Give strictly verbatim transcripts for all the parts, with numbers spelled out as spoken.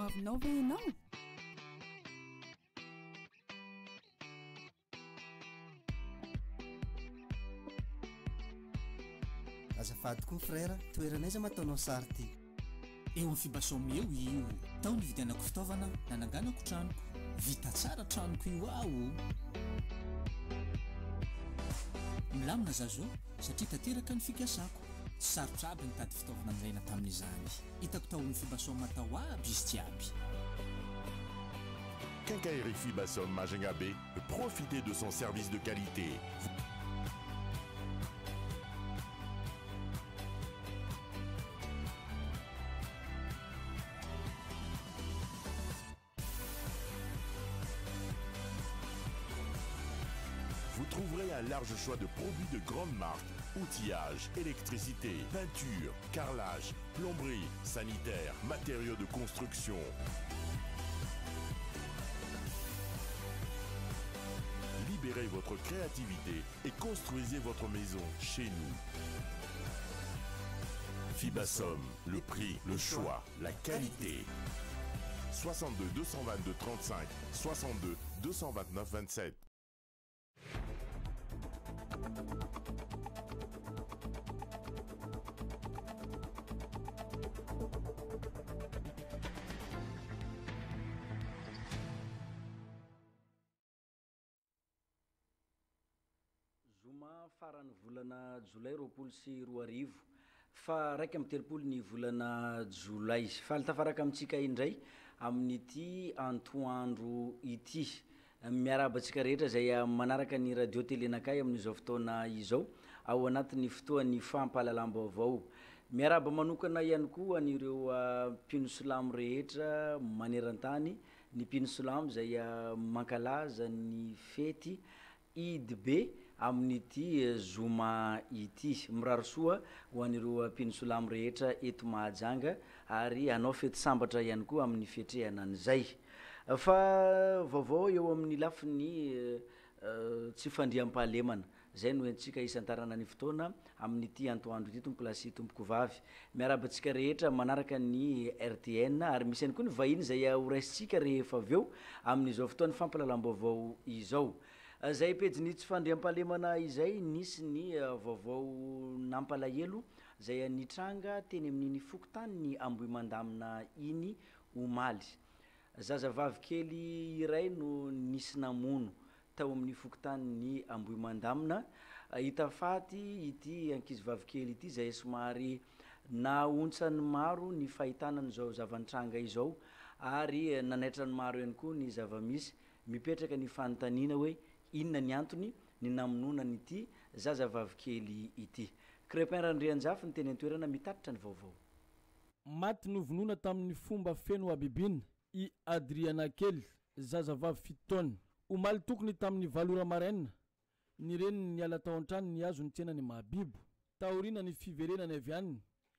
avinao ve ianao? Azafady koa frère, toeranaiza mataonao sary ty? Eo amin'ny fibasome eo io, tao nividianako fitaovana nananganako tranoko, vita tsara tranoko io aho. Milamina zazo satria tanteraka ny fikasako, tsy sarotra aby nitady fitaovana niraina tamin'izany. Hitako tao amin'ny fibasome tao aby izy jiaby. Quincaillerie Fibasom Majinga B, profitez de son service de qualité. Vous trouverez un large choix de produits de grande marque, outillage, électricité, peinture, carrelage, plomberie, sanitaire, matériaux de construction. Libérez votre créativité et construisez votre maison chez nous. Fibasom, le prix, le choix, la qualité. soixante-deux deux cent vingt-deux trente-cinq, soixante-deux deux cent vingt-neuf vingt-sept. Farany volana Juillet roapolo sy roa arivo fa raika amby telopolo ny volana Jolay fa tafaraka amintsika indray amin'ity antoandro ity miarabantsika rehetra zay manaraka ny radio telenakay amin'izao fotoana izao ao anatin'ny fotoan'ny fampahalalam-baovao. Miaraba manokana ihany koa an'ireo mpino silamo rehetra maneran-tany, ny mpino silamo zay mankalaza ny fety Idy be amin'ity zoma ity. Miraro soa ho an'ireo mpino silamo rehetra eto Mahajanga ary anao fety sambatra ihany koa amin'ny fiatrehana an'izay. Fa vaovao eo amin'ny lafiny tsy fandriam-pahalemana zay no entsika isantarana ny fotoana amin'ity antoandro ity tompoko lasy tompoko vavy. Miarabantsika rehetra manaraka ny R T N ary misy ihany koa ny vahiny zay horaisintsika rehefa aveo amin'izao fotoana fampahalalam-baovao izao. Zay pejiny tsy fandriam-pahalemana izay nisy ny vaovao nampalahelo zay nitranga teny amin'iny fokontany ny Ambohimandamina iny omaly. Zazavavy kely iray no nisy namono tao amin'ny fokontany ny Ambohimandamina. Hita faty ity ankizivavy kely ity zay somary naontsany maro ny fahitana an'izao zavanitranga izao ary nanaitra ny maro ihany koa ny zavamisy mipetraka ny fanontaniana hoe inona ny antony ny namonona n'ity zazavavy kely ity. Crépin Randrianjafy ny teny an-toerana mitatitra ny vaovao. Maty novonona tamin'ny fomba feno abibina i Adriana kely zazavavy fito taona. Omaly tokony tamin'ny valora maraina ny reniny niala tao an-trano ny azo ny tsenany mahabibo. Taorina ny fiverenany avy aniny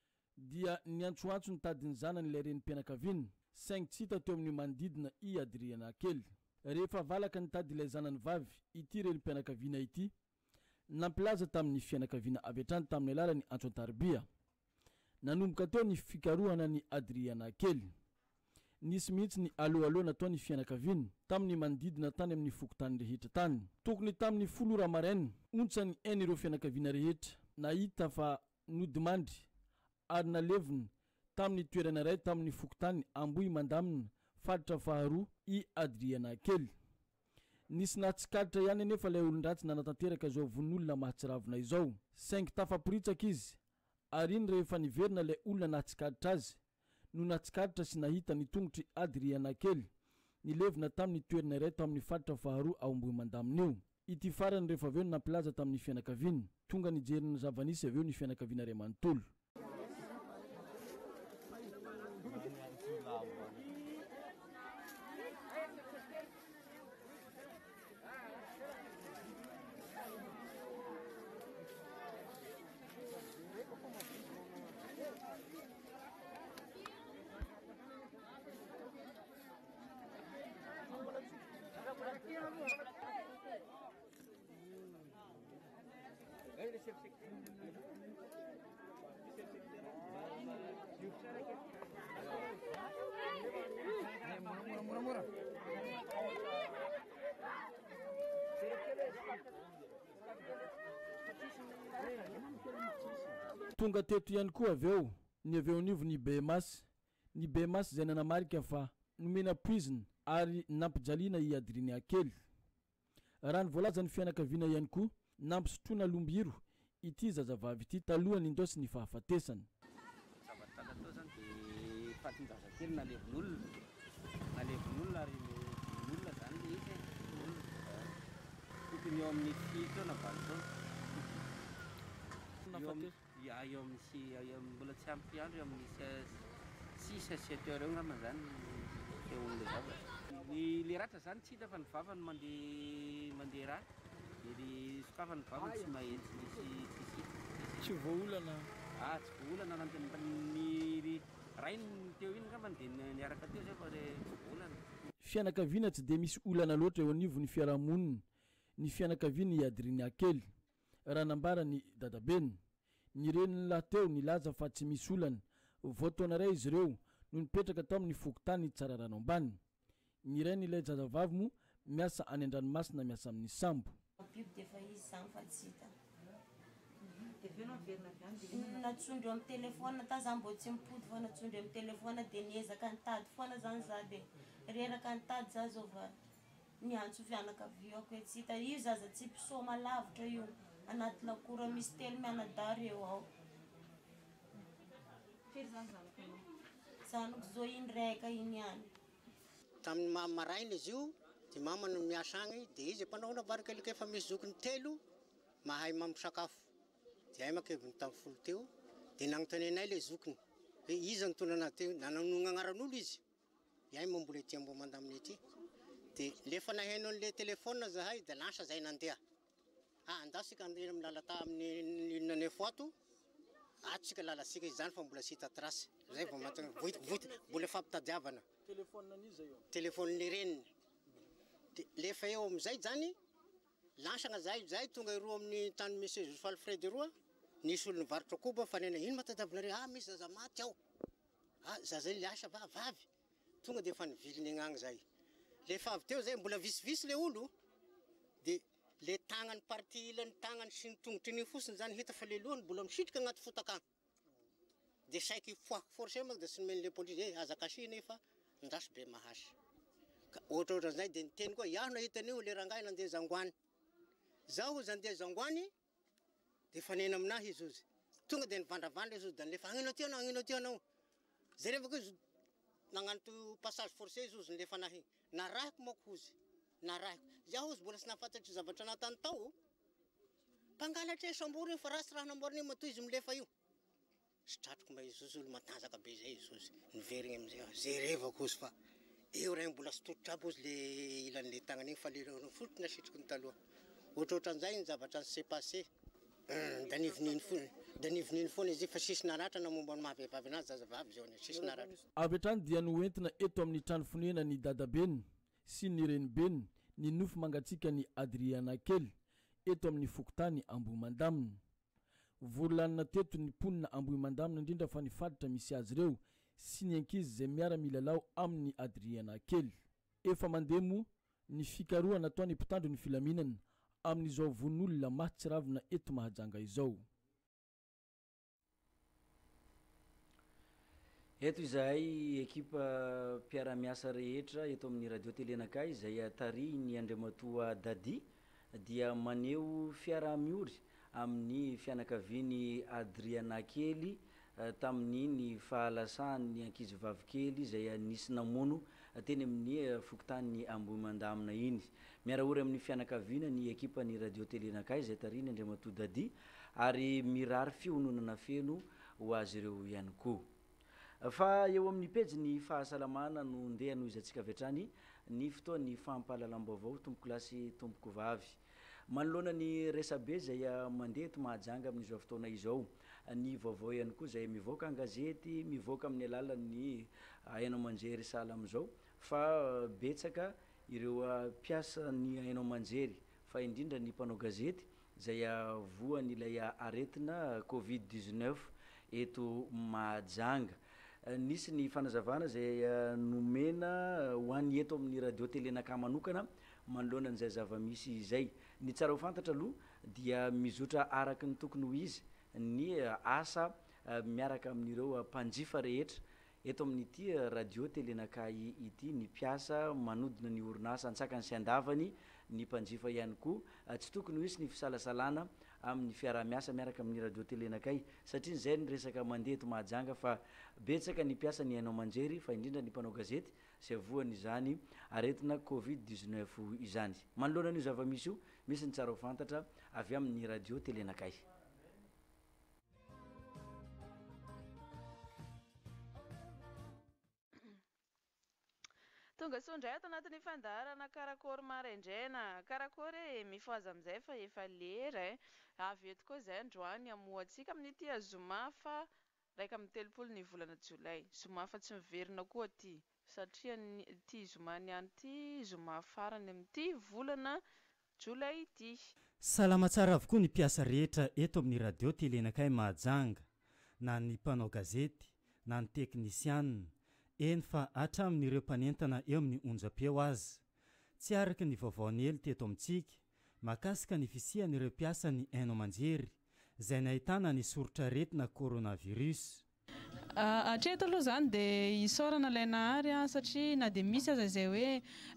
dia niantsoantso ny tadiny zanany ilay renim-pianakaviana cinq tsita teo amin'ny manodidina i Adriana kely. Rehefa valaka ny tady ilay zanany vavy ity renim-pianakaviana ity nampilaza tamin'ny fianakaviana avy hatrany tamin'ny alalany Antsoantarbia. Nanomboka teo ny fikarohana ny Adriana kely. Nisy mihitsy ny aloaloha natao ny fianakaviana tamin'ny manodidina tany amin'ny fokontany rehetra tany. Tokony tamin'ny folo ora maraina ontsany eny ireo fianakaviana rehetra nahita fa nodimandry ary nalevina tamin'ny toerana iray tamin'ny fokontany Ambohimandamina faritra faharoa i Adriana kely. Nisy natsikaritra ihany nefa ilay olon-dratsy nanatanteraka izao von'olona mahatsiravina izao. Cinq tafaporitsaka izy ary iny rehefa niverina ilay olona natsikaritra azy no natsikaritra sy nahita ny tongotry Adriana kely nilevina tamin'ny toerana iray tamin'ny faritra faharoa ao Ambohimandamina io. Ity farany rehefa aveo nampilaza tamin'ny fianakaviana tonga nijeriny zavanisy aveo ny fianakaviana iray manontolo. tonga teto ihany koa avy eo ny avy eo nivo ny bemas ny bemas zay nanamarika fa nomena poizina ary nampijaliana i Adrien Akely. Raha ny voalazany fianakaviana ihany koa nampisotroana lombiro ity zazavavy ity talohany indosy ny fahafatesany. Zava-tany atao zany dia fatin-jazakely nalevon'olona nalevon'olona ary olona zany le izy tokony eo amin'ny fito na valo taona eo amin'ny sy mbola tsy ampy andro eo amin'ny six à sept heures eo ngamba zany feon'le zavatra. Le ratra zany tsy hita fa ny vavany mandeha mandeha raha dia sokafa ny vavany tsy mahitsy misy tsy voaolana ah tsy voaolana nan'ny rainy teo iny ngamba dia niaraka teo zay fa tsy voaolana. Fianakaviana tsy dia misy olana loatra eo anivo ny fiarahamonina ny fianakaviana i Adrien Akely. Raha nambara ny dadabeny ny reniny lahateo nilaza fa tsy misy olana voataona iray izy ireo no nipetraka tao amin'ny fokotany tsara rano ambany. Ny ray nilay zazavavy mo miasa any an-dranomasina miasa amin'ny sambo. Natsondro amin'ny telefona ta za mbo tsy mipody fa natsondro amin'ny telefona dia niezaka nitady foana zany za dia reraka nitady za zao va niantso fianakaviako tsy hita io zaza tsy mpisoma lavitra io anaty lakora misy telo mianadary eo ao. Zanako zao iny raika iny ihany. Tamin'ny maraina izy io dia mama no miasa agny dia izy mpanao navarika efa misy zokiny telo mahay mampisakafo dia ay makeviny tamin'ny folo teo dia nagnotanenay le zokiny hoe iza nitondra anazy teo nananona agnaran'olo izy iay mambola ety ambo mandaminy ety dia lefa nahaino an'le telefona zahay dia lasa zay nandeha ah andasika andeha amin'ny lalata amin'ny nanefo ato atsika lalasika izy zany fa mbola sy hita trasy zay vao matana voity voity mbola fampitadiavana telefoniny reniny dia lefa eo amin'izay zany lasagna zay zay tonga roa amin'ny tany misy Joseph Alfred roa nisy olo nivarotra koba fa nena ino matadiavinareo ah misy zaza maty ao ah zaza liasa va vavy tonga dia efa niviliny agnagny zay lefa avy teo zay mbola visivisy le olo dia le tagnany parti ilany tagnany sy ny tongotry ny fosiny zany hita fa le lohany mbola misitrika agnaty fotakagny dia saiky foako forcé moa dia sy nomeny le polisy e azakasi nefa ndraso be mahasy ka ohatrohatran'izay dia niteny koa iaho nahitan'io le rangahy nandeha zangoany zaho izy andeha zangoany dia fanena aminahy izy ozy tonga dia nivandravandra izy ozy da nilefa agnino ty anao agnino ty anao zay revaka izy nagnano passage forcé izy ozy nilefa nahy narahiko moko ozy narahiko zaho ozy mbola sy nahafantatry zavatra natany tao mpangalatra e sambory fa rasy raha namboariny matoy izy milefa io sy tratroko mba izy ozy olo matanjaka be zay izy ozy niverigny amizay zay revaka ozy fa eo ray mbola sy totitra aby ozy le ilan'le tagnany igny fa le foty nasitriko ny taloha ohatrohatran'izay ny zavatra ny s'est passé da nivininy foana da nivininy foana izy fa sisy naratra na momba ny mahavehivavy anazy zazavavy zao sisy naratra. Avy hatrany dia noentina eto amin'ny trano fonena ny dadabeny sy ny renibeny ny nofo mangatsika ny Adrien Akely eto amin'ny fokotany Ambohimandamina. Voalanina teto ny ponina Ambohimandamina indrindra fa nifatotra misy azy ireo sy ny ankizy zay miara milalao amin'ny Adrien Akely. Efa mandeha moa ny fikaroha nataony mpitandro ny filaminana amin'izao von'olona mahatsiravina eto Mahajanga izao. Eto izahay ekipa mpiara-miasa rehetra eto amin'ny radio telenakay izay atary ny Andriamatoa Dady dia maneho fiaraha-miory amin'ny fianakaviany Adrien Akely tamin'ny ny fahalasany ankizy vavikely izay nisy namono teny amin'ny fokotany Ambohimandamina iny. Miarahory amin'ny fianakaviana ny ekipa ny radio telenakay izay tariny Andriamatoa Dady ary mirary fiononana feno ho azy ireo ihany koa. Fa eo amin'ny pejy ny fahasalamana no ndeha noho izantsika avy hatrany ny fotoan'ny fampahalalam-baovao tompoko lasy tompoko vavy. Manoloana ny resabe izay mandeha eto Mahajanga amin'izao fotoana izao. Ny vaovao ihany koa izay mivoaka an-gazety, mivoaka amin'ny alalan'ny hainao manjery sahala amin'izao fa betsaka ireo mpiasa ny hainao manjery fa indrindra ny mpanao gazety izay voan'ilay aretina covid dix-neuf eto Mahajanga. Nisy ny fanazavana izay nomena ho an'ny eto amin'ny radio telenakay manokana manoloana an'izay zava-misy izay. Ny tsara ho fantatra aloha dia mizotra araky ny tokony ho izy ny asa miaraka amin'ireo mpanjifa rehetra eto amin'ity radio telenakay ity ny piasa manodina ny orinasa antsakany sy andavany ny mpanjifa ihany koa tsy tokony ho isy ny fisalasalana amin'ny fiarah-miasa miaraka amin'ny radio telenakay satria zay ny resaka mandeha eto Mahajanga fa betsaka ny piasa ny hainao manjery fa indrindra ny mpanao gazety sy avoan'izany aretina covid dix-neuf izany manoloana an'io zava-misy io misy ny tsara ho fantatra avy amin'ny radio telenakay. Tonga soa indray ato anatin'ny fandaharana karakory maraindrena karakory mifaza amin'izay fa efa lera avy eto koa izay androany amoantsika amin'ity zoma fa raika amin'ny telopolo ny volana jolay zoma fa tsy miverina koa ty satria ty zoma niany ty zoma farany amin'ity volana jolay ity. Salama tsara avokoa ny mpiasa rehetra eto amin'ny radio telenakay Mahajanga na ny mpanao gazety na ny teknisianina eny fa hatramin'ireo mpanentana eo amin'ny onjam-peo azy tsy araka ny vaovaony ely teto amintsika makasika ny fisian'ireo mpiasa ny haino manjery izay nahitana ny soratra retina coronavirus. Hatreto aloha zany dia isaorana ilay nahary satria na dia misy aza izay hoe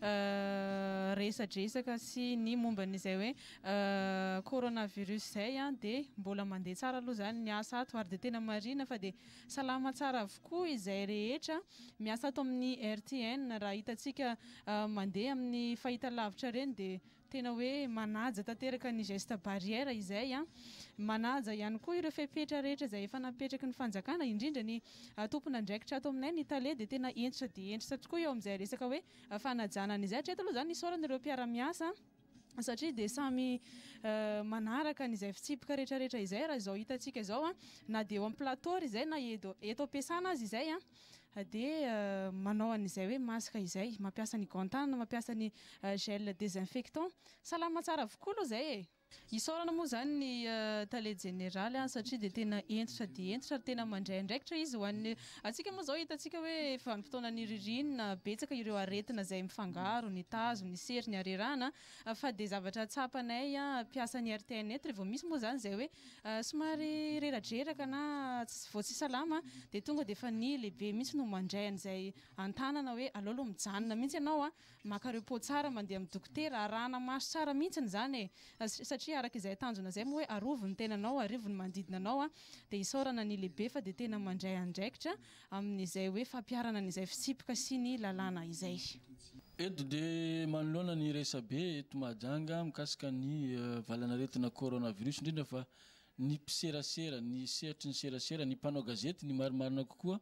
resadresaka sy ny momba n'izay hoe coronavirus izay dia mbola mandeha tsara aloha zany ny asa ato ary dia tena marina fa dia salama tsara avokoa izay rehetra miasa ato amin'ny R T N raha hitantsika mandeha amin'ny fahitalavitra reny dia tena hoe manaja tanteraka ny geste barrière izay a manaja ihany koa ireo fepetra rehetra izay efa napetraky ny fanjakana indrindra ny tompona andraikitra ato aminay ny tale dia tena entitra dia entitra tokoa eo amin'izay resaka hoe fanajana an'izay hatreto aloha zany isaoran'ireo mpiara-miasa satria dia samy manaraka n'izay fitsipika rehetrarehetra izay raha izao hitantsika izao a na dia eo amin'ny plateau izay na eto eto ampiasana azy izay a dia manao an'izay hoe masque izay mampiasa ny gantana mampiasa ny gel désinfectant salama tsara avokoa aloha izay e. Isaorana moa zany ny tale général satria dia tena entitra dia entitra tena mandray andraikitra izy ho an'ny atsika moa zao hitantsika hoe vanim-potoana ny ririnina betsaka ireo aretina izay mifangaro ny tazo ny sery ny arerana fa dia zavatra tsapanay mpiasa ny R T N eto rehefa misy moa zany izay hoe somary reradreraka na vao tsy salama dia tonga dia efa ny lehibe mihitsy no mandray an'izay antanana hoe aleoloha mijanona mihitsy ianao a maka repos tsara mandeha amin'ny dokotera arahana maso tsara mihitsy zany e satria araka izay tanjona izay moa hoe arovo ny tenanao arivo ny manodidinanao a dia isaorana ny lehibe fa dia tena mandray andraikitra amin'izay hoe fampiarana n'izay fitsipika sy ny lalàna izay. Eto dia manoloana ny resabe eto Mahajanga mikasika ny valanaretina coronavirus indrindra fa ny mpiserasera ny sehatry ny serasera ny mpanao gazety ny marimarina kokoa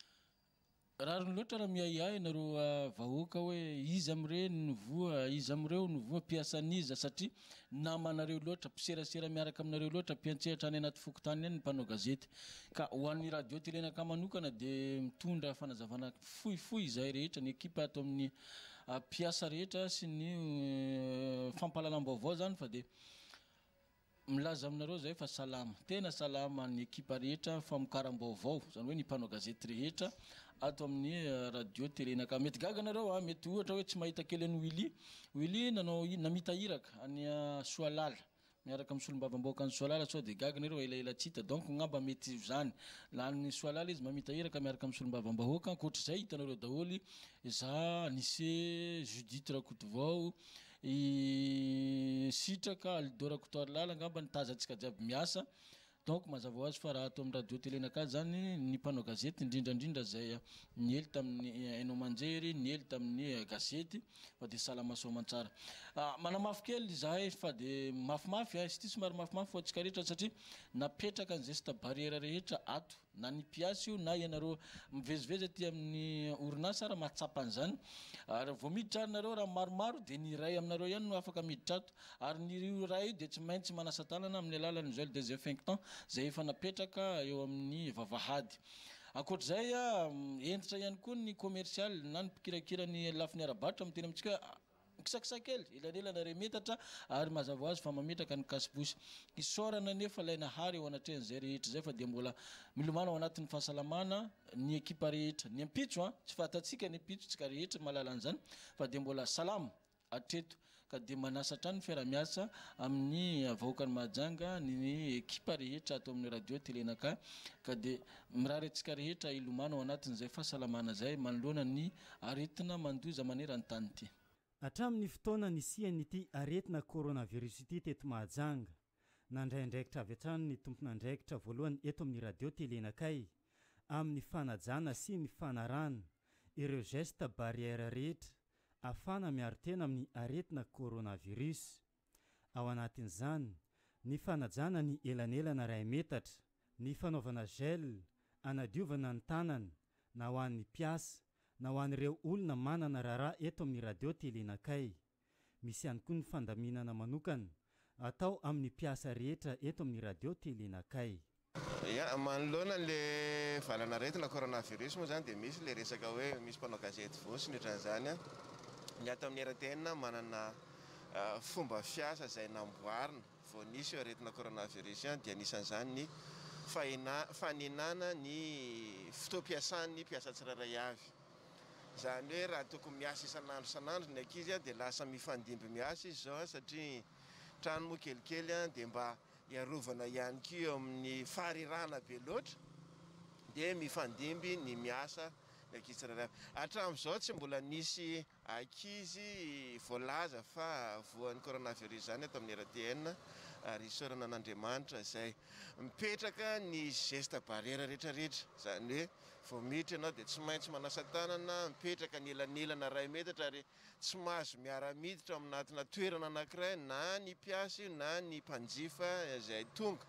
rariny loatra raha miahiahy ianareo vahoaka hoe izy amin'ireny novoa izy amin'ireo novoa mpiasan'iza satria namanareo loatra mpiserasera miaraka aminareo loatra mpiantsehatra any anaty fokotany any ny mpanao gazety ka ho an'ny radio telenaka manokana dia mitondra fanazavana fohifohy izay rehetra ny ekipa ato amin'ny mpiasa rehetra sy ny fampahalalam-baovao zany fa dia milaza aminareo zay fa salama tena salama ny ekipa rehetra famokaram-baovao zany hoe ny mpanao gazety rehetra ato amin'ny radio telenaka mety gaga nareo a mety ohatra hoe tsy mahita kely any Juillet Juillet nanao namita hiraka any Soalala miaraka amin'ny solombavam-bahoaka any Soalala sao dia gaga nareo elaela tsy hita donc ngamba mety zany lany Soalala izy mamita hiraka miaraka amin'ny solombavam-bahoaka ankoatr'izay hitanareo daholy za nise Judith Rakotovao i sitraka Aldora Kotoarlala ngamba nitazantsika jiaby miasa donc mazava ho azy fa raha ato amin'ny radio telenaka zany ny mpanao gazety indrindrandrindra zay niely tamin'ny hainao manjery niely tamin'ny gazety fa dia salama soamantsara manamafy kely zahay fa dia mafimafy sy ty somary mafimafy fa atsika rehetra satria napetraka ny geste barrière rehetra ato na ny mpiasa io na ianareo mivezivezy aty amin'ny orinasa raha mahatsapa an'izany ary vao miditra arinareo raha maromaro dia ny ray aminareo ihany no afaka miditra ato ary ny ray io dia tsy maintsy manasa tanana amin'ny alalan'ny gel désinfectant zay efa napetraka eo amin'ny vavahady ankoatr'izay a entitra ihany koa ny commercial na ny mpikirakira ny lafiny ara-barotra miteny amintsika kisakisakely elanelana re metatra ary mazava ho azy fa mametraka ny kasibosy isaorana nefa ilay nahary eo anatrehan'izay rehetra zay fa dia mbola milomana ao anatin'ny fahasalamana ny ekipa rehetra ny ampitso a tsy fahatatsika ny ampitso tsika rehetra mahalala an'izany fa dia mbola salama atreto ka dia manasatra ny fiaramiasa amin'ny vahoakany Mahajanga ny ekipa rehetra ato amin'ny radio telenaka ka dia mirary antsika rehetra ilomano ao anatin'izay fahasalamana izay manoloana ny aretina mandoza maneran-tany ity. Hatramin'ny fotoana nisian'ity aretina coronavirus ity teto Mahajanga nandraindraikitra avy hatrany ny tompon'andraikitra voalohany eto amin'ny radio telenakay amin'ny fanajana sy ny fanarana ireo geste barrière rehetra afana miaro tena amin'ny aretina coronavirus. Ao anatin'izany ny fanajana ny elanelana ray metatra, ny fanaovana gel anadiovana ny tanana na ho an'ny mpiasa na ho an'ireo olona manana raharaha eto amin'ny radio telenakay. Misy ihany koa ny fandaminana manokana atao amin'ny mpiasa rehetra eto amin'ny radio telenakay. Ya manoloana le valana aretina coronavirus moa zany dia misy le resaka hoe misy mpanao gazety vosy nitran'izany ny ato amin'ny R T N manana fomba fiasa izay namboarina vao nisy io aretina coronavirus dia anisan'izany ny faninana ny fotoam-piasan'ny mpiasa tsirairay avy. Izany hoe raha tokony miasa isan'andro isan'andro ny ankizy dia lasa mifandimby miasa izy zao satria trano moa kelikely dia mba iarovana ihany koa eo amin'ny faharirana be loatra dia mifandimby ny miasa ny ankizy tsirairay avy. Hatramin'izao tsy mbola nisy ankizy voalaza fa voan'ny coronavirus zany ato amin'ny R T N ary isaorana an'Andriamanitra izay mipetraka ny geste barrière rehetrarehetra. Izany hoe vao miditra ianao dia tsy maintsy manasa tanana, mipetraka ny elanelana ray metatra ary tsy mahazo miara-miditra ao anatina toerana anankiray na ny mpiasa na ny mpanjifa izay tonga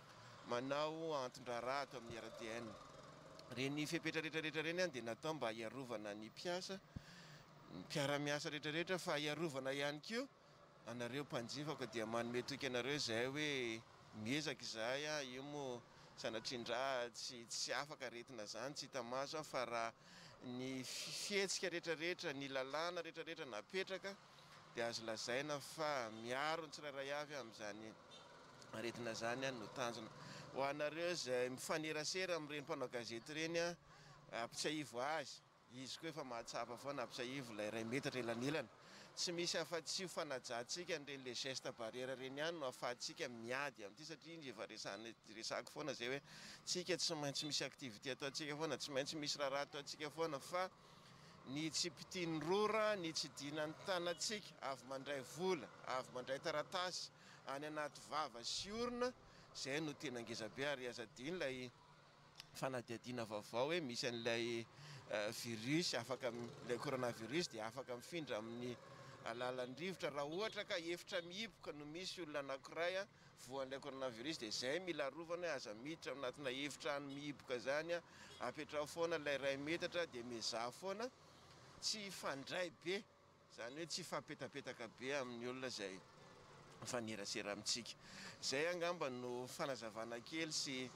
manao antondra-raha ato amin'ny R T N. Reny fepetra rehetrarehetra reny dia natao mba hiarovana ny mpiasa, ny mpiara-miasa rehetrarehetra fa hiarovana ihany koa anareo mpanjifako dia manome toky anareo izay hoe miezaka izahay io moa sanatria tsy tsy afaka aretina zany tsy hita maso fa raha ny fihetsika rehetrarehetra ny lalàna rehetrarehetra napetraka dia azo lazaina fa miaro ny tsirairay avy amin'izany aretina zany no tanjona. Ho anareo izay mifanerasera amin'ireny mpanao gazety ireny ampitsiahivo azy, izy koa efa mahatsapa foana ampitsiahivo ilay ray metatra elanelana. Tsy misy afa-tsy ho fanajantsika an'ireny le geste barrière reny ihany no afahantsika miady amin'ity satria indry efa resako foana izay hoe tsika tsy maintsy misy activité ataontsika foana, tsy maintsy misy raharaha ataontsika foana fa ny tsy pitian'ny rora, ny tsy dinan'ny tanantsika avy mandray vola, avy mandray taratasy any anaty vava sy orona izay no tena ngezabe ary azadiny ilay fanadihadiana vaovao hoe misy an'ilay virus afaka ilay coronavirus dia afaka mifindra amin'ny alalan'ny rivotra raha ohatra ka efitra mihiboka no misy olona anankiray voan'ilay coronavirus dia izay mila rovana aza miditra anatina efitra ny mihiboka zany apetrao foana ilay ray metatra dia mezaha foana tsy fandray be, izany hoe tsy fampetapetaka be amin'ny olona izay fanerasera amintsika. Izay angamba no fanazavana kely sy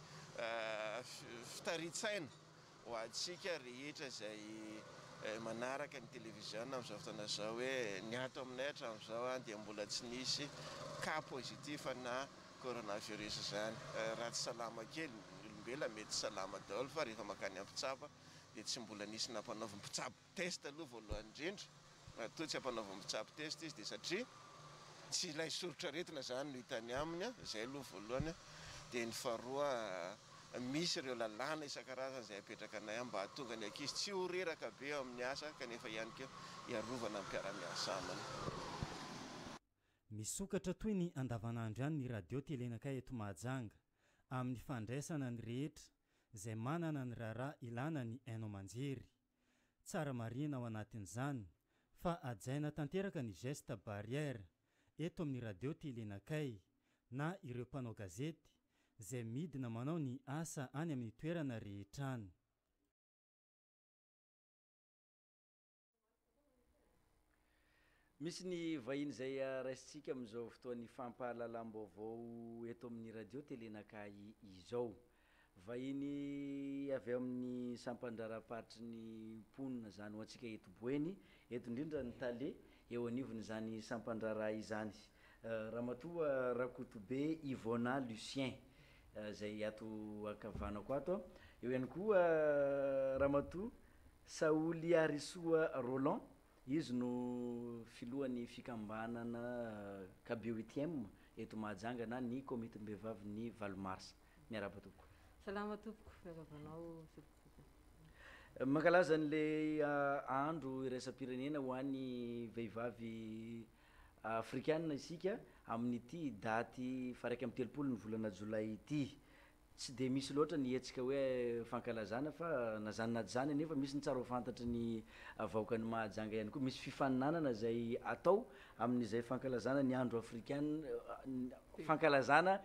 fitaritsaina ho antsika rehetra izay manaraka ny televiziona amin'izao fotoana izao hoe ny ato aminay hatramin'izao dia mbola tsy nisy cas positif na coronavirus zany. Raha tsy salama kely ny olombelona mety salama daholo fa rehefa makany ampitsapa dia tsy mbola nisy nampanaovy mpitsabo test aloha voalohany indrindra. Toa tsy ampanaovy mpitsabo test izy dia satria tsy ilay sorotra retina zany no hitany aminy, izay aloha voalohany. Dia ny faharoa misy ireo lalàna isan-karazany izay apetraka anay mba hahatonga ny ankizy tsy ho reraka be ao amin'ny asa kanefa ihany koa hiarovana ny mpiara-miasa aminy. Misokatra toy ny andavanandro ihany ny radio telenakay eto Mahajanga amin'ny fandraisana ny rehetra izay manana ny raharaha ilana ny haino aman-jery. Tsara marina ao anatin'izany fa ajaina tanteraka ny geste barrière eto amin'ny radio telenakay na ireo mpanao gazety izay midina manao ny asa any amin'ny toerana rehetrany. Misy ny vahiny izay raisitsika amin'izao fotoan'ny fampahalalam-baovao eto amin'ny radio telenakay izao. Vahiny avy amin'ny sampandraraparitry ny mponina zany ho antsika eto Boeny, eto indrindra ny tale eo anivony zany sampandrara izany. Ramatoa Rakotobe Ivona Lucien izay ato akavanako ato. Eo ihany koa Ramatoa Saoly Arisoa Roland izy no filohan'ny fikambanana K B O Rtn eto Mahajanga na ny komite-mbehivavy ny valo mars. Miaraba tompoko. Salama tompoko, miarabanao. Mankalaza an'le andro iraisam-pirenena ho an'ny vehivavy afrikanina isika amin'ity daty faraiky amin'ny telopolo ny volana Jolay ity. Tsy de misy loatra ny hetsika hoe fankalazana fa nazanona zany nefa misy ny tsara ho fantatry ny vahoakan'ny Mahajanga ihany koa, misy fifaninanana zay atao amin'izay fankalazana ny andro africaine fankalazana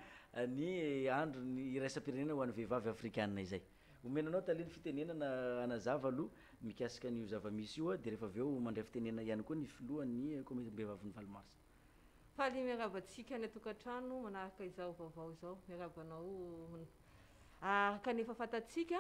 ny andro ny iraisam-pirenena ho an'ny vehivavy afrikanina izay. Omenanao taliny fitenenana anazava aloha mikasika an'io zava-misy io de rehefa aveo mandray fitenenana ihany koa ny filohan'ny komite-mbehivavy ny valo mars. Faly miarabantsika ny tokantrano manaraka izao vaovao izao miarabanao. Araka ny efa fantatsika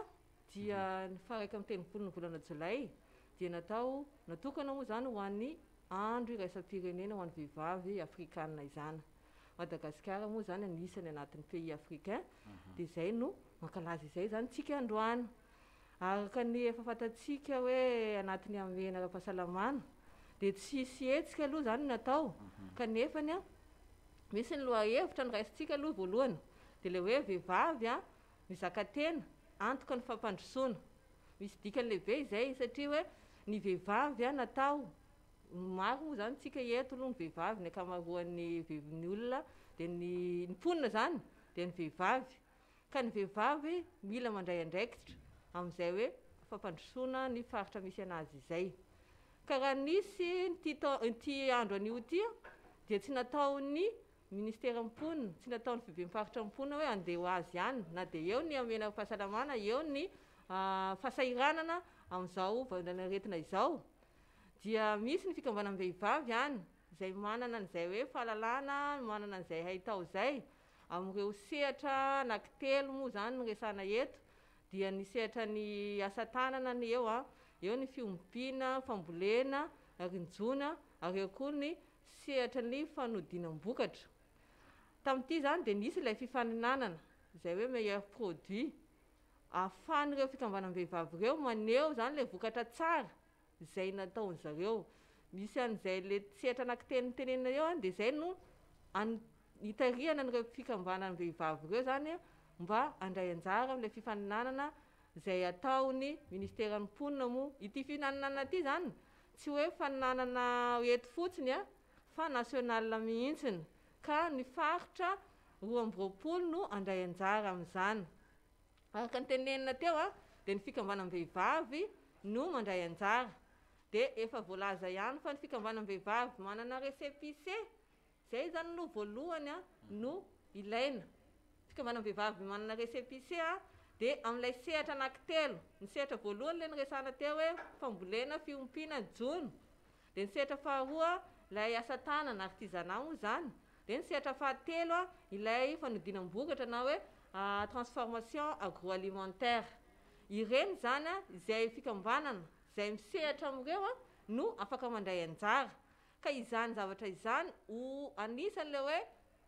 dia ny faraiky amin'ny telopolo ny volana Jolay dia natao natokana moa zany ho an'ny andro iraisam-pirenena ho an'ny vehivavy afrikanina izany. Madagasikara moa zany anisany anatin'ny pays africain dia izay no mankalaza izay zany tsika androany. Araka ny efa fantatsika hoe anatin'ny hameana ara-pahasalamana dia tsisy hetsika aloha zany natao kanefany a misy ny lohahevitra ny raisitsika aloha voalohany dia le hoe vehivavy a mizaka tena antoka ny fampandrosoana. Misy dikany lehibe izay satria hoe ny vehivavy a natao maro moa zany tsika eto aloha ny vehivavy ny akamaroan'ny ny olona dia ny mponina zany dia ny vehivavy ka ny vehivavy mila mandray andraikitra amin'izay hoe fampandrosoana ny faritra misy anazy izay. Ka raha nisy ty andro an'io ty dia tsy nataon'ny ministera mponina, tsy nataon'ny fibe mifaritra mponina hoe andeha ho azy ihany na dia eo ny hameana fahasalamana, eo ny fahasairanana amin'izao vahoanan-aretina izao. Dia misy ny fikambanana vehivavy ihany izay manana an'izay hoe fahalalana, manana an'izay haitao izay amin'ireo sehatra anankitelo moa zany no resana eto. Dia ny sehatra ny asa tanana ny eo a, eo ny fiompiana, fambolena, rinjona, ary eo koa ny sehatra ny fanodinam-bokatra. Tamin'ity zany dia nisy ilay fifaninanana izay hoe meilleur produit ahafahan'ireo fikambanam-behivavy ireo maneho zany le vokatra tsara izay nataon'zareo. Misy an'izay le sehatra anankitelo tenenina eo dia izay no hitarihana an'ireo fikambanam-behivavy ireo zany mba handray anjara amin'ilay fifaninanana izay ataony ministeran'ny mponina moa. Ity fifaninanana ity zany tsy hoe faninanana eto fotsiny a fa nasionala mihitsiny, ka ny faritra roa amby roapolo no handray anjara amin'izany. Araka ny tenenina teo a dia ny fikambanam-behivavy no mandray anjara. Dia efa voalaza ihany fa ny fikambanam-behivavy manana récépissé zay zany no voalohany a no ilaina. Fikambanam-behivavy manana récépissé a dia amin'ilay sehatra anankitelo, ny sehatra voalohany ilay niresana teo hoe fambolena, fiompiana, jono. Dia ny sehatra faharoa ilay asa tanana, artisanat moa zany. Dia ny sehatra fahatelo a ilay fanodinam-bokatra na hoe transformation agroalimentaire. Ireny zany a izay fikambanana izay misehatra amin'ireo a no afaka mandray anjara. Ka izany zavatra izany ho anisan'ilay hoe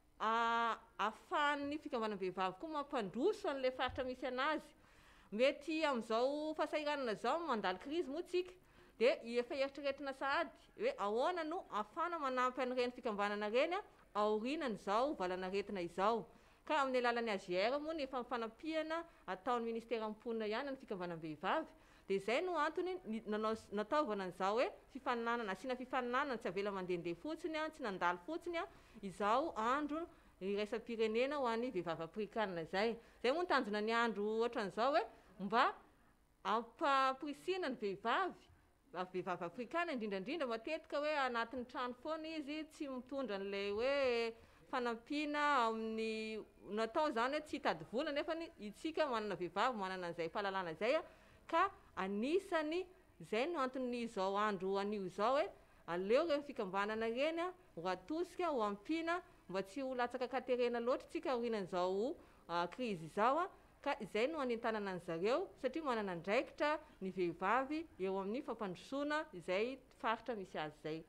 ahafahan'ny fikambanam-behivavy koa mampandroso an'ilay faritra misy anazy. Mety amin'izao fahasairanana zao mandalo krizy moa tsika dia efa eritreretina sahady hoe ahoana no ahafahana manampy an'ireny fikambanana ireny a aorianan'izao valan'aretina izao. Ka amin'ny alalan'ny A G R moa ny efa fanampiana ataon'ny ministera mponina ihany ny fikambanam-behivavy. Dia izay no antony nataovana an'izao hoe fifaninanana, asiana fifaninanana, tsy avela mandehandeha fotsiny a, tsy nandalo fotsiny a izao andro iraisam-pirenena ho an'ny vehivavy afrikanina izay. Izay moa ny tanjona ny andro ohatran'izao hoe mba ampaporisihana ny vehivavy, vehivavy afrikanina indrindrandrindra matetika hoe anatin'ny trano foana izy tsy mitondra an'ilay hoe fanampiana amin'ny natao zany hoe tsy hitady vola nefa itsika manana vehivavy manana an'izay fahalalana izay a. Ka anisany izay no anton'izao andro anio izao hoe aleo ireny fikambanana ireny a ho atosika ho ampiana mba tsy ho latsaka katerena loatra tsika aorianan'izao krizy izao a. Ka izay no anentanana an'zareo satria manana andraikitra ny vehivavy eo amin'ny fampandrosoana izay faritra misy azy izay.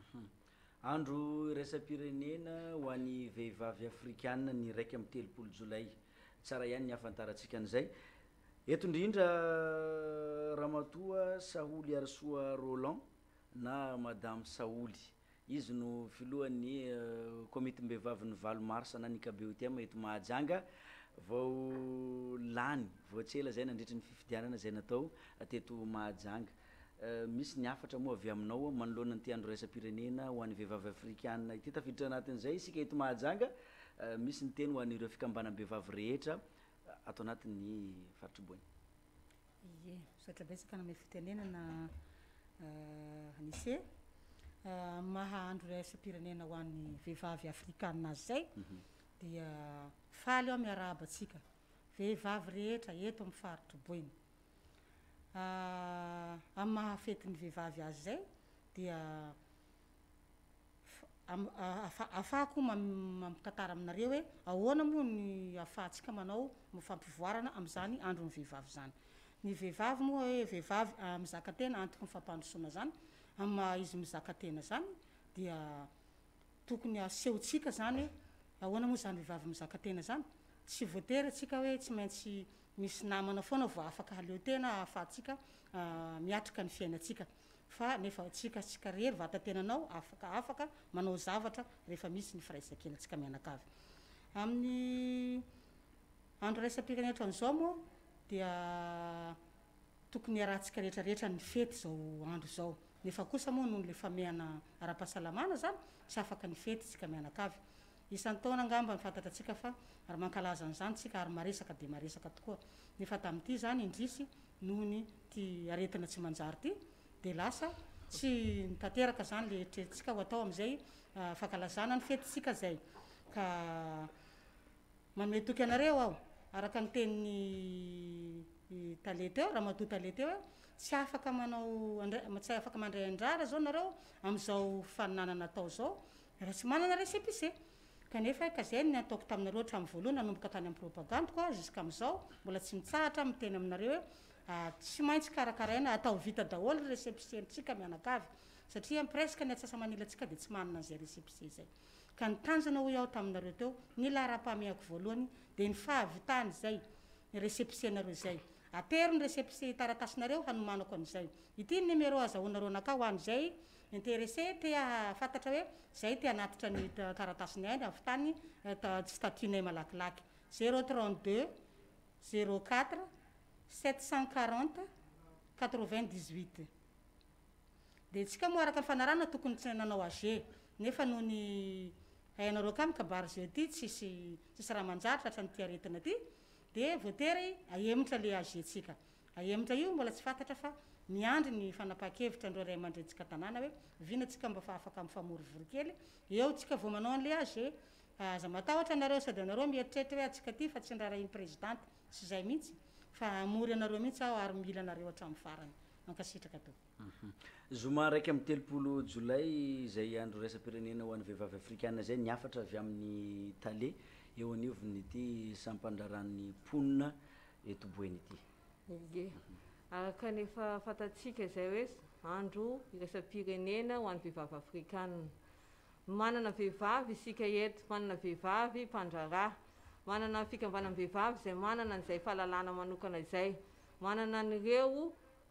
Andro iraisam-pirenena ho an'ny vehivavy afrikanina ny raiky amin'ny telopolo Jolay. Tsara ihany ny ahafantarantsika an'izay. Eto indrindra ramatoa Saholy Arsoa Roland na madame Saoly izy no filohan'ny comité-mbehivavy ny valo mars nanika B O T M eto Mahajanga vao lany voatsela zay nandritra ny fifidianana zay natao teto Mahajanga. Misy ny afatra moa avy aminao manoloana ny ty andro raisam-pirenena ho an'ny vehivavy afrikana ity tafiditra anatin'izay isika eto Mahajanga. Misy ny teny ho an'ireo fikambanam-behivavy rehetra ato anatin'ny faritry boiny. Ie, sotra betsaka name fitenenana anise mahandro raisam-pirenena ho an'ny vehivavy afrikana zay dia faly ao miarahaba atsika vehivavy rehetra eto amin'ny faritry boiny. Amin'ny mahafetin'ny vehivavy azy zay dia afahako mampitantara aminareo hoe ahoana moa ny afahantsika manao mifampivoarana amin'izany andron'ny vehivavy zany. Ny vehivavy moa hoe vehivavy mizaka tena antoky ny fampandrosoana zany amin'ny izy mizaka tena zany dia tokony asehontsika zany ahoana moa zany vehivavy mizaka tena zany. Tsy voatery atsika hoe tsy maintsy misy namana foana vao afaka haleo tena ahafahantsika miatrika ny fiainatsika fa nefa atsika tsika rery vatatenanao afaka afaka manao zavatra rehefa misy ny firaisan-kenatsika mianakavy. Amin'ny andro raisam-pirenena ohatran'izao moa dia tokony arahantsika rehetrarehetra ny fety zao andro zao. Nefa kosa moa noho le famehana ara-pahasalamana zany tsy afaka ny fety tsika mianakavy. Isan'ny taona angamba ny fantatra atsika fa ary mankalaza an'izany tsika ary maresaka dia maresaka tokoa. Nefa tamin'ity zany indrisy noho ny ty aretina tsy manjary ty dia lasa tsy nitateraka zany le eritreretintsika ho atao amin'izay fankalazana ny fetintsika zay. Ka manome toky anareo aho araka ny tenin'ny talety eo ramatoa talety eo tsy afaka manao tsy afaka mandray andrara zao nareo amin'izao faninanana atao zao raha tsy manana récépissé. Kanefa ka zay ny ataoko taminareo hatramin'ny voalohany nanomboka tany amin'ny propagandako jusqu'à amin'izao mbola tsy mitsahatra miteny aminareo hoe tsy maintsy karakaraina atao vita daholo ny récépissé-ntsika mianakavy satria presque ny atsasa-manilantsika dia tsy manana an'izay récépissé zay. Ka nitanjana hoy aho taminareo teo ny lara-pamehako voalohany dia ny fahavitany zay ny récépissé-nareo zay. Atero ny récépissé taratasinareo hanomanako an'izay. Ity ny numéro azahoanareo anaka ho an'izay intéressé te fantatra hoe zay te hanatitra ny taratasiny ay avitany statut-nay malakilaky zéro trente-deux zéro quatre sept cent quarante quatre-vingt-dix-huit. Dia tsika moa araka ny fanarana tokony tsy nanao age nefa noho ny hainareo kamy kabary zay ty tsisy tsisy raha manjary tratra ny ty aretina ty dia voatery ahemitra le age tsika. Ahemitra io mbola tsy fantatra fa miandry ny fanapahan-kevitra andreo ray aman-drentsika tanàna hoe vina tsika mba fa afaka mifamorivory kely eo tsika vao manao an'le age. Aza matahotra anareo sady anareo mieritreritra hoe atsika ty fa tsy ndrarahin'ny présidente sy zay mihitsy fa amory anareo mihitsy aho ary mila anareo hatramin'ny farany mankasitraka to. Zoma raiky amin'ny telopolo jolay zay andro raisam-pirenena ho an'ny vehivavy afrikana zay niafatra avy amin'ny tale eo anivony ity sampandraran'ny ponina eto boeny ity. Ie araka nefa fantatsika zay hoe andro raisam-pirenena ho an'ny vehivavy afrikana. Manana vehivavy isika eto, manana vehivavy mpandraraha, manana fikambanana vehivavy zay manana an'izay fahalalana manokana izay, manana an'ireo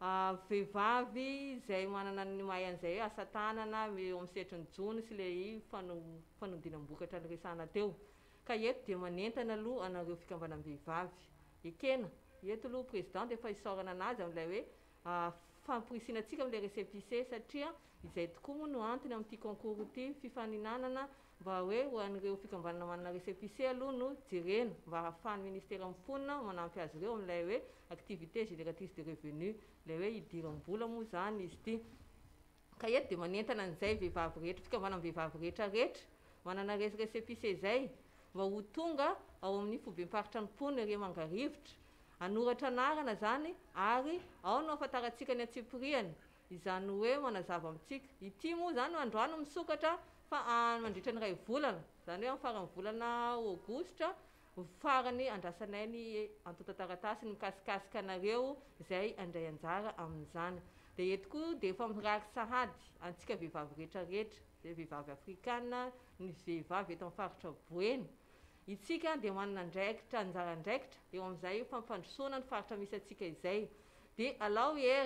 vehivavy zay manana ny mahay an'izay asa tanana eo amin'ny sehatry ny jony sy le fanodinam-bokatra niresahana teo. Ka eto dia manentana aloha anareo fikambanana vehivavy ekena eto aloha président dia efa isaorana anazy amin'ilay hoe fampirisinatsika amin'ilay récépissé satria izay tokoa moa no antony amin'ity concours ity fifaninanana mba hoe ho an'ireo fikambanana manana récépissé aloha no jerena mba ahafahan'ny ministère mifonina manampy azy ireo amin'ilay hoe activité génératrice de revenu ilay hoe idiram-bola moa zany izy ity. Ka eto dia manentana an'izay vehivavy rehetra fikambanana vehivavy rehetra rehetra manana récépissé zay mba ho tonga ao amin'ny fobe-miparitra ny ponina ery mangarivotra anoratra anarana zany ary ao no afantarantsika ny atsipiriany izany hoe manazava amintsika ity moa zany androano misokatra fa mandritra ny ray volana zany hoe amin'ny farany volana aogositra farany andrasanay ny antota-taratasy ny mikasikasika anareo izay andray anjara amin'izany. Dia eto koa dia efa mirary sahady antsika vehivavy rehetra rehetra zay vehivavy afrikana ny vehivavy eto amin'ny faritra boeny itsika dia manana andraikitra anjara andraikitra eo amin'izay fampandrosoana ny faritra misy atsika izay dia alao hery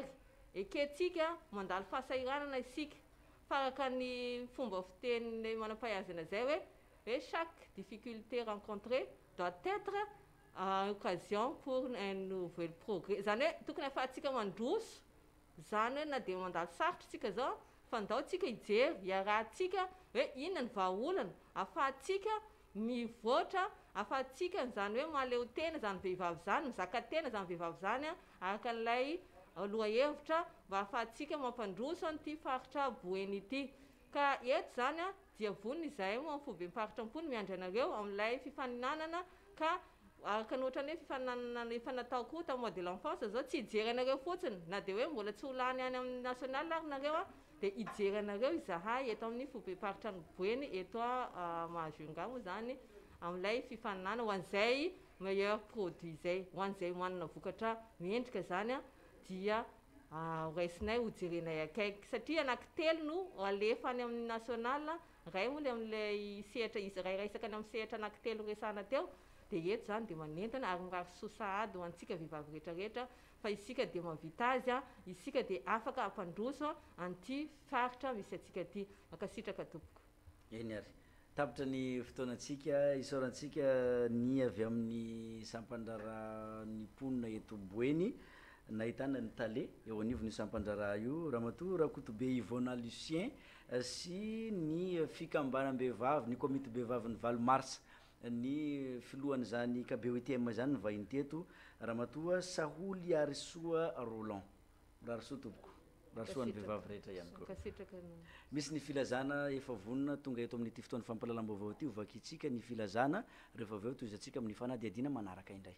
eketsika mandalo fahasahiranana isika faraka ny fomba fiteny manam-pahaizana zay hoe hoe chaque difficulté rencontrée doit être euh, occasion pour un nouvel progrès zany hoe tokony afahantsika mandroso zany hoe na dia mandalo sarotra tsika zao fa ndao tsika hijery iarahantsika hoe inona ny vahaolana afahantsika mivoatra afahantsika zany hoe mahaleo tena zany vehivavy zany mizaka tena zany vehivavy zany a araka n'ilay aloha hevitra mba afahantsika mampandroso an'ity faritra boeny ity ka eto zany a dia vonona izahay moa fobe miparitra ampony miandry anareo amin'ilay fifaninanana ka araka ny ohatran'ny hoe fifaninanana efa natao koa tamin'ny mois de l'enfance zao tsy hijery anareo fotsiny na dia hoe mbola tsy ho lany any amin'ny national ary nareo a dia hijery anareo izahay eto amin'ny fobe paritra ny boeny eto a mahajunga moa zany amin'ilay fifaninana ho an'izay meilleur produit zay ho an'izay manana vokatra miendrika zany a dia raisinay ho jerenay akaiky satria anankitelo no alefa any amin'ny national ray moa le amin'ilay sehatra izy ray raisaka any amin'ny sehatra anankitelo resana teo dia eto zany dia manentana ary mirary sosaady ho antsika vehivavy rehetrarehetra fa isika dia mavita azy a isika dia afaka ampandroso an'ity faritra misy atsika ty makasitraka tompoko eny ary tapitra ny fotoanantsika isaorantsika ny avy amin'ny sampandrara ny ponina eto boeny nahitana ny tale eo anivo ny sampandrara io ramatoa rakotobe Ivona Lucien sy ny fikambanam-behivavy ny komite behivavy ny valo mars ny filohan'izany K B O T M zany ny vahiny teto ramatoa Saholy Arisoa Roland rarisoa tompoko rarisoa ny vehivavy rehetra ihany koa misy ny filazana efa vonona tonga eto amin'ny ty fotoan'ny fampalalam-baovao ty ovakitsika ny filazana rehefa avy eo toizatsika amin'ny fanadiadiana manaraka indray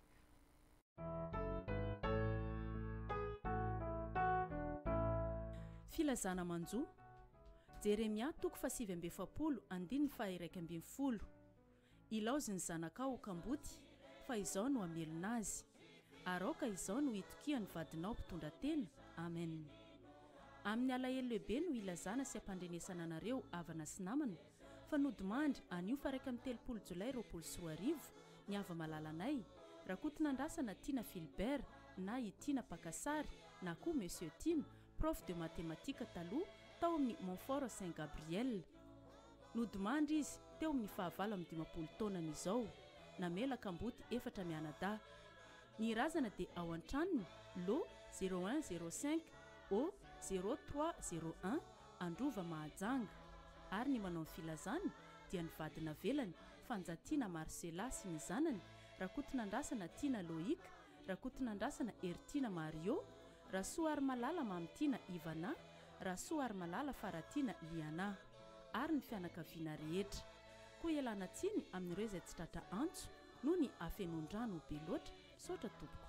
filazana manjo Jeremia toko fasivy amby efapolo andiny fa iraika amby folo ilaozy ny zanakao kamboty fa izao no amelona azy aroka izao no itokia ny vadinao mpitondra tena amen amin'ny alahelo lehibe no ilazana sy ampandrenesana anareo avana sy namana fa nodimandry anio fa raika amin'ny telopolo jolay roapolo sy roa arivo ny ava malalanay rakotonandrasana Tina Filbert na Itina Pakasary na koa Monsieur Tina prof de mathématique taloha tao amin'ny Montfort Saint Gabriel nodimandry izy teo amin'ny fahavalo amin'ny dimapolo taonany izao namela kamboty efatra mianada ny razana dia ao an-tranony lo zéro un zéro cinq o zéro trois zéro un androva mahajanga ary ny manao ny filazana dia ny vadina velany fanjatiana Marcela sy ny zanany rakotonandrasana Tina Loïc rakotonandrasana Ertina Mario rasoa ary malala mamitiana Ivana rasoa ary malala Faratina Liana ary ny fianakaviana rehetra koa ialana tsiny amin'ireo izay tsy tratra antso noho ny afenondrano be loatra sotra tompoko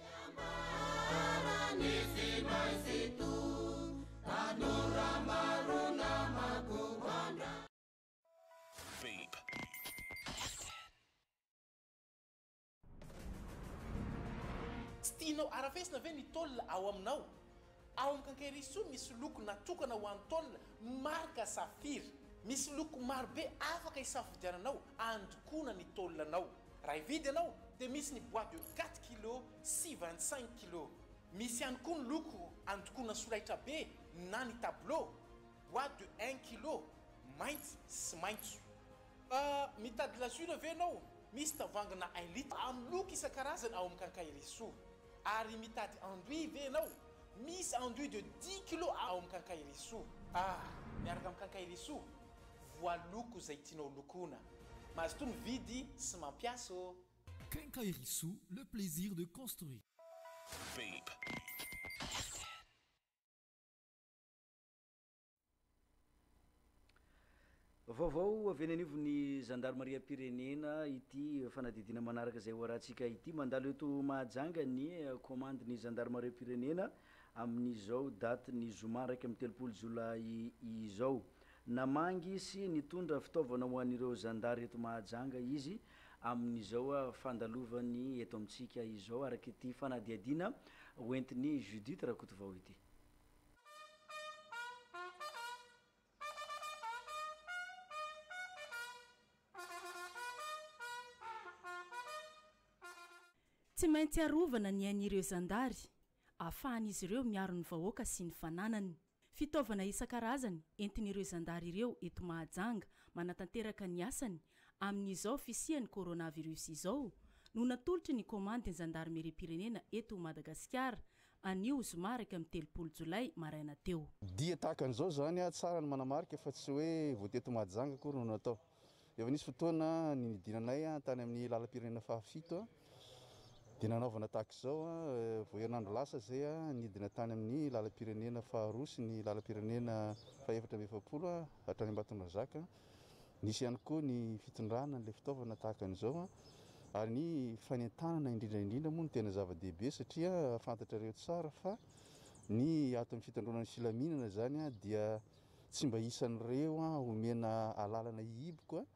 tsy tianao arafesina ve ny tolona ao aminao ao amin'ny kankeriso misy loko natokana ho an'ny tolona marika safira misy loko maro be afaka isafidiananao andokona ny tolonanao raha hividy ianao dia misy ny boîte de quatre kilos sy vingt-cinq kilos misy ihany koa ny loko andokona solaitra be na ny tableau boîte de un kilo mainty sy maintso uh, mitady lazura ve ianao misy tavangana un litre amin'ny loko isan-karazany ao amin'ny kankahiriso ary mitady enduit ve ianao misy enduit de dix kilos ao amin'ny kankahiriso ah miaraka amin'ny kankahiriso voaloko zay tianao lokona mahazo toy mividy sy mampiasa ô Quincaillerie le plaisir de construire. Babe. Vaovao avy any anivo ny gendarmerie pirenena ity fanadidina manaraka izay hoarantsika ity mandalo eto Mahajanga ny commande ny gendarmerie pirenena amin'izao daty ny zoma raiky amin'ny telopolo jolay izao namangy sy nitondra fitaovana ho an'ireo zandary eto Mahajanga izy amin'izao fandalovany eto amintsika izao araky ity fanadiadiana hoentin'ny Judith Rakotovao ity. Tsy maintsy arovana ny an'ireo zandary ahafahan'izy ireo miaro ny vahoaka sy ny fananany. Fitaovana isan-karazany entin'ireo zandary ireo eto Mahajanga manatanteraka ny asany amin'izao fisian'ny coronavirus izao no natolotry ny komandy ny zandarmeriam-pirenena eto Madagasikara anio zoma raika amin'ny telopolo jolay maraina teo. Dia tahaka an'izao zany a tsara ny manamarika fa tsy hoe voateto Mahajanga akory no natao. Efa nisy fotoana ny nidinanay tany amin'ny lalam-pirenena fahafito dia nanaovana tahaka izao vao herinandro lasa zay a nidina tany amin'ny lalam-pirenena faharoa sy ny lalam-pirenena fahaefatra amby efapolo hatrany Ambatondrazaka. Nisy ihany koa ny fitondrana n'ilay fitaovana tahaka an'izao ary ny fanentanana indrindra indrindra moa no tena zava-dehibe satria fantatrareo tsara fa ny ato amin'ny fitandronan'ny filaminana zany a dia tsy mba isan'ireo omena alalana hihiboka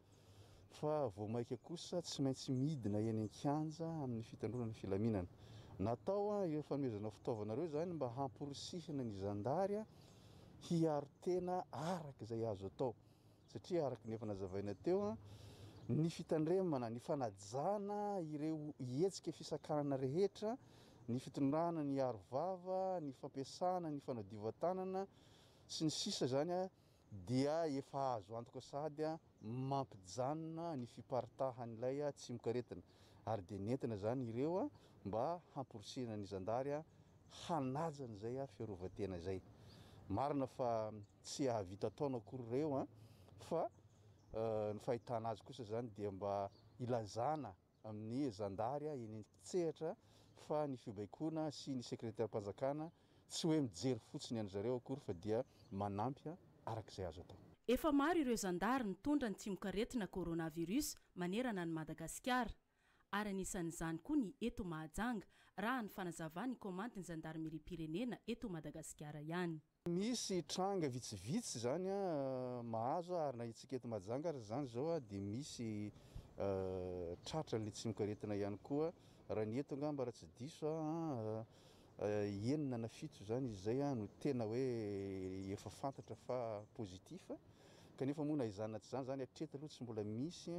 fa vao maika kosa tsy maintsy midina eny an-kianja amin'ny fitandronan'ny filaminana. Natao ireo fanomezana fitaovana ireo zany mba hamporisihina ny zandary hiaro tena araka izay azo atao satria araka ny efa nazavaina teo ny fitandremana, ny fanajana ireo hetsika fisakanana rehetra, ny fitondrana ny arovava, ny fampiasana ny fanadiova-tanana sy ny sisa zany a dia efa azo antoka sady a mampijanona ny fiparitahan'ilay tsy mikaretina ary dia nentina zany ireo a mba hamporisihina ny zandary a hanajana izay a fiarovan-tena izay. Marina fa tsy ahavita ataona akory ireo a fa ny fahitana azy kosa zany dia mba ilazana amin'ny zandary eny an-tsehatra fa ny fibaikona sy ny sekretary-mpanjakana tsy hoe mijery fotsiny any zareo akory fa dia manampy arak'izay azo atao. Efa maro ireo zandary nitondra ny tsy mikaretina coronavirus manerana ny Madagasikara ary anisan'izany koa ny eto Mahajanga raha ny fanazavany komandy ny zandarmeriam-pirenena eto Madagasikara ihany. Misy tranga vitsivitsy zany a mahazo ary na itsika eto Mahajanga ary zany zao a dia misy tratra le tsy mikaretina ihany koa raha ny eto angamba raha tsy diso a enina na fito zany izay a no tena hoe efa fantatra fa pozitif kanefa moa na izany tsy zany zany hatreto aloha tsy mbola misy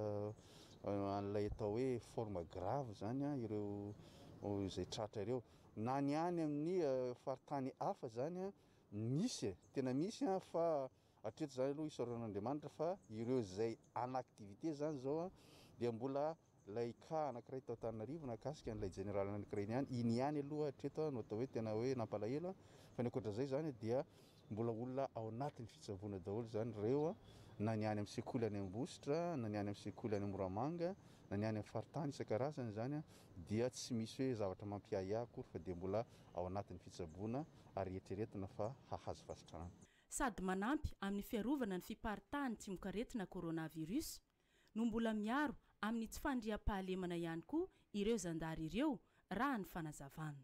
an'ilay atao hoe forme grave zany a ireo izay tratra ireo na ny any amin'ny faritany hafa zany a misy tena misy a fa hatreto zany aloha isaoran'Andriamanitra fa ireo izay an'activité zany zao a dia mbola lay ka anankiray tao Antananarivo nakasika an'ilay général anankiray niany iny ihany aloha hatreto no atao hoe tena hoe nampalahelo fa ny ankoatran'izay zany dia mbola olona ao anatin'ny fitsaboana daholo zany ireo na ny any amin'ny sekoly any Ambositra na ny any amin'ny sekoly any Moramanga na ny any amin'ny faritany isan-karazany zany dia tsy misy hoe zavatra mampiahiahy akory fa dia mbola ao anatin'ny fitsaboana ary eritreretina fa hahazo fasitrahana. Sady manampy amin'ny fiarovana ny fiparitahany tsy mikaretina coronavirus no mbola miaro amin'ny tsy fandriam-pahalemana ihany koa ireo zandary ireo raha ny fanazavana.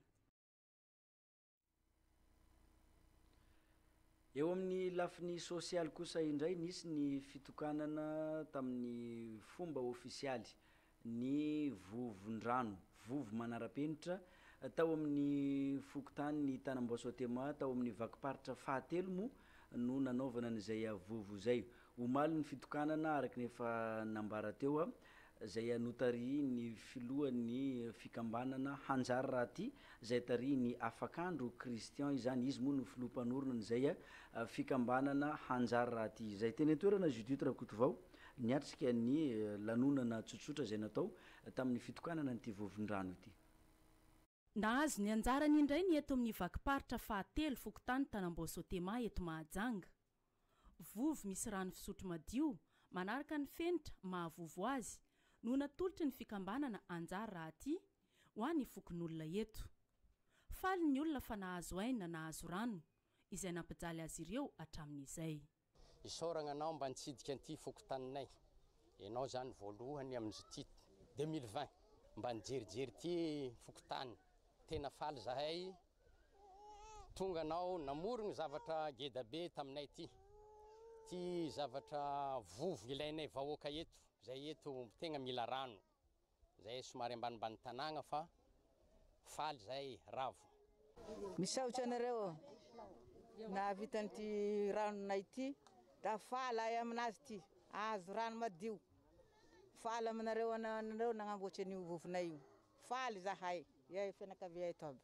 Eo amin'ny lafiny sosialy kosa indray nisy ny fitokanana tamin'ny fomba ofisialy ny vovon-drano, vovo manara-penitra tao amin'ny fokotany ny Tanamboasoatema tao amin'ny vakiparitra fahatelo moa no nanaovana an'izay vovo zay. Omaly ny fitokanana araka ny efa nambara teo a zay anotary ny filohan'ny fikambanana Hanjary raha ty zay tary ny Afakandro Kristian izany izy moa no filompanorona zay a fikambanana Hanjary raha ty zay teny toerana Juillet Rakotovao niatrika ny lanonana tsotsotra zay natao tamin'ny fitokanana nyty vovon-drano ity. Nahazo ny anjarany indray ny eto amin'ny vakiparitra fahatelo fokotany Tanamboasoatema eto Mahajanga. Vovo misy rano fisotro madio manaraka ny fenitra mahavovo azy no natolotry ny fikambanana Hanjary raha ty ho an'ny fokon'olona eto. Faly ny olona fa nahazo aina nahazo rano izay nampijaly azy ireo hatramin'izay. Isaoragna anao mba nitsidika an'ity fokotaninay. Ianao zany voalohany amin'ity deux mille vingt mba nijerijery ty fokotany. Tena faly zahay. Tonga anao namorogno zavatra geda be taminay ty. Ty zavatra vovo ilainay vahoaka eto. Zay eto tegna mila rano. Zay somary ambanimbany tanàgna fa faly zay ravo. Misaotra anareo nahavita an'ity ranonay ity da faly ay aminazy ty azo rano madio. Faly aminareo anareo nagnamboatra an'io vovonay io. Faly zahay. Yay fianakavia eto aby.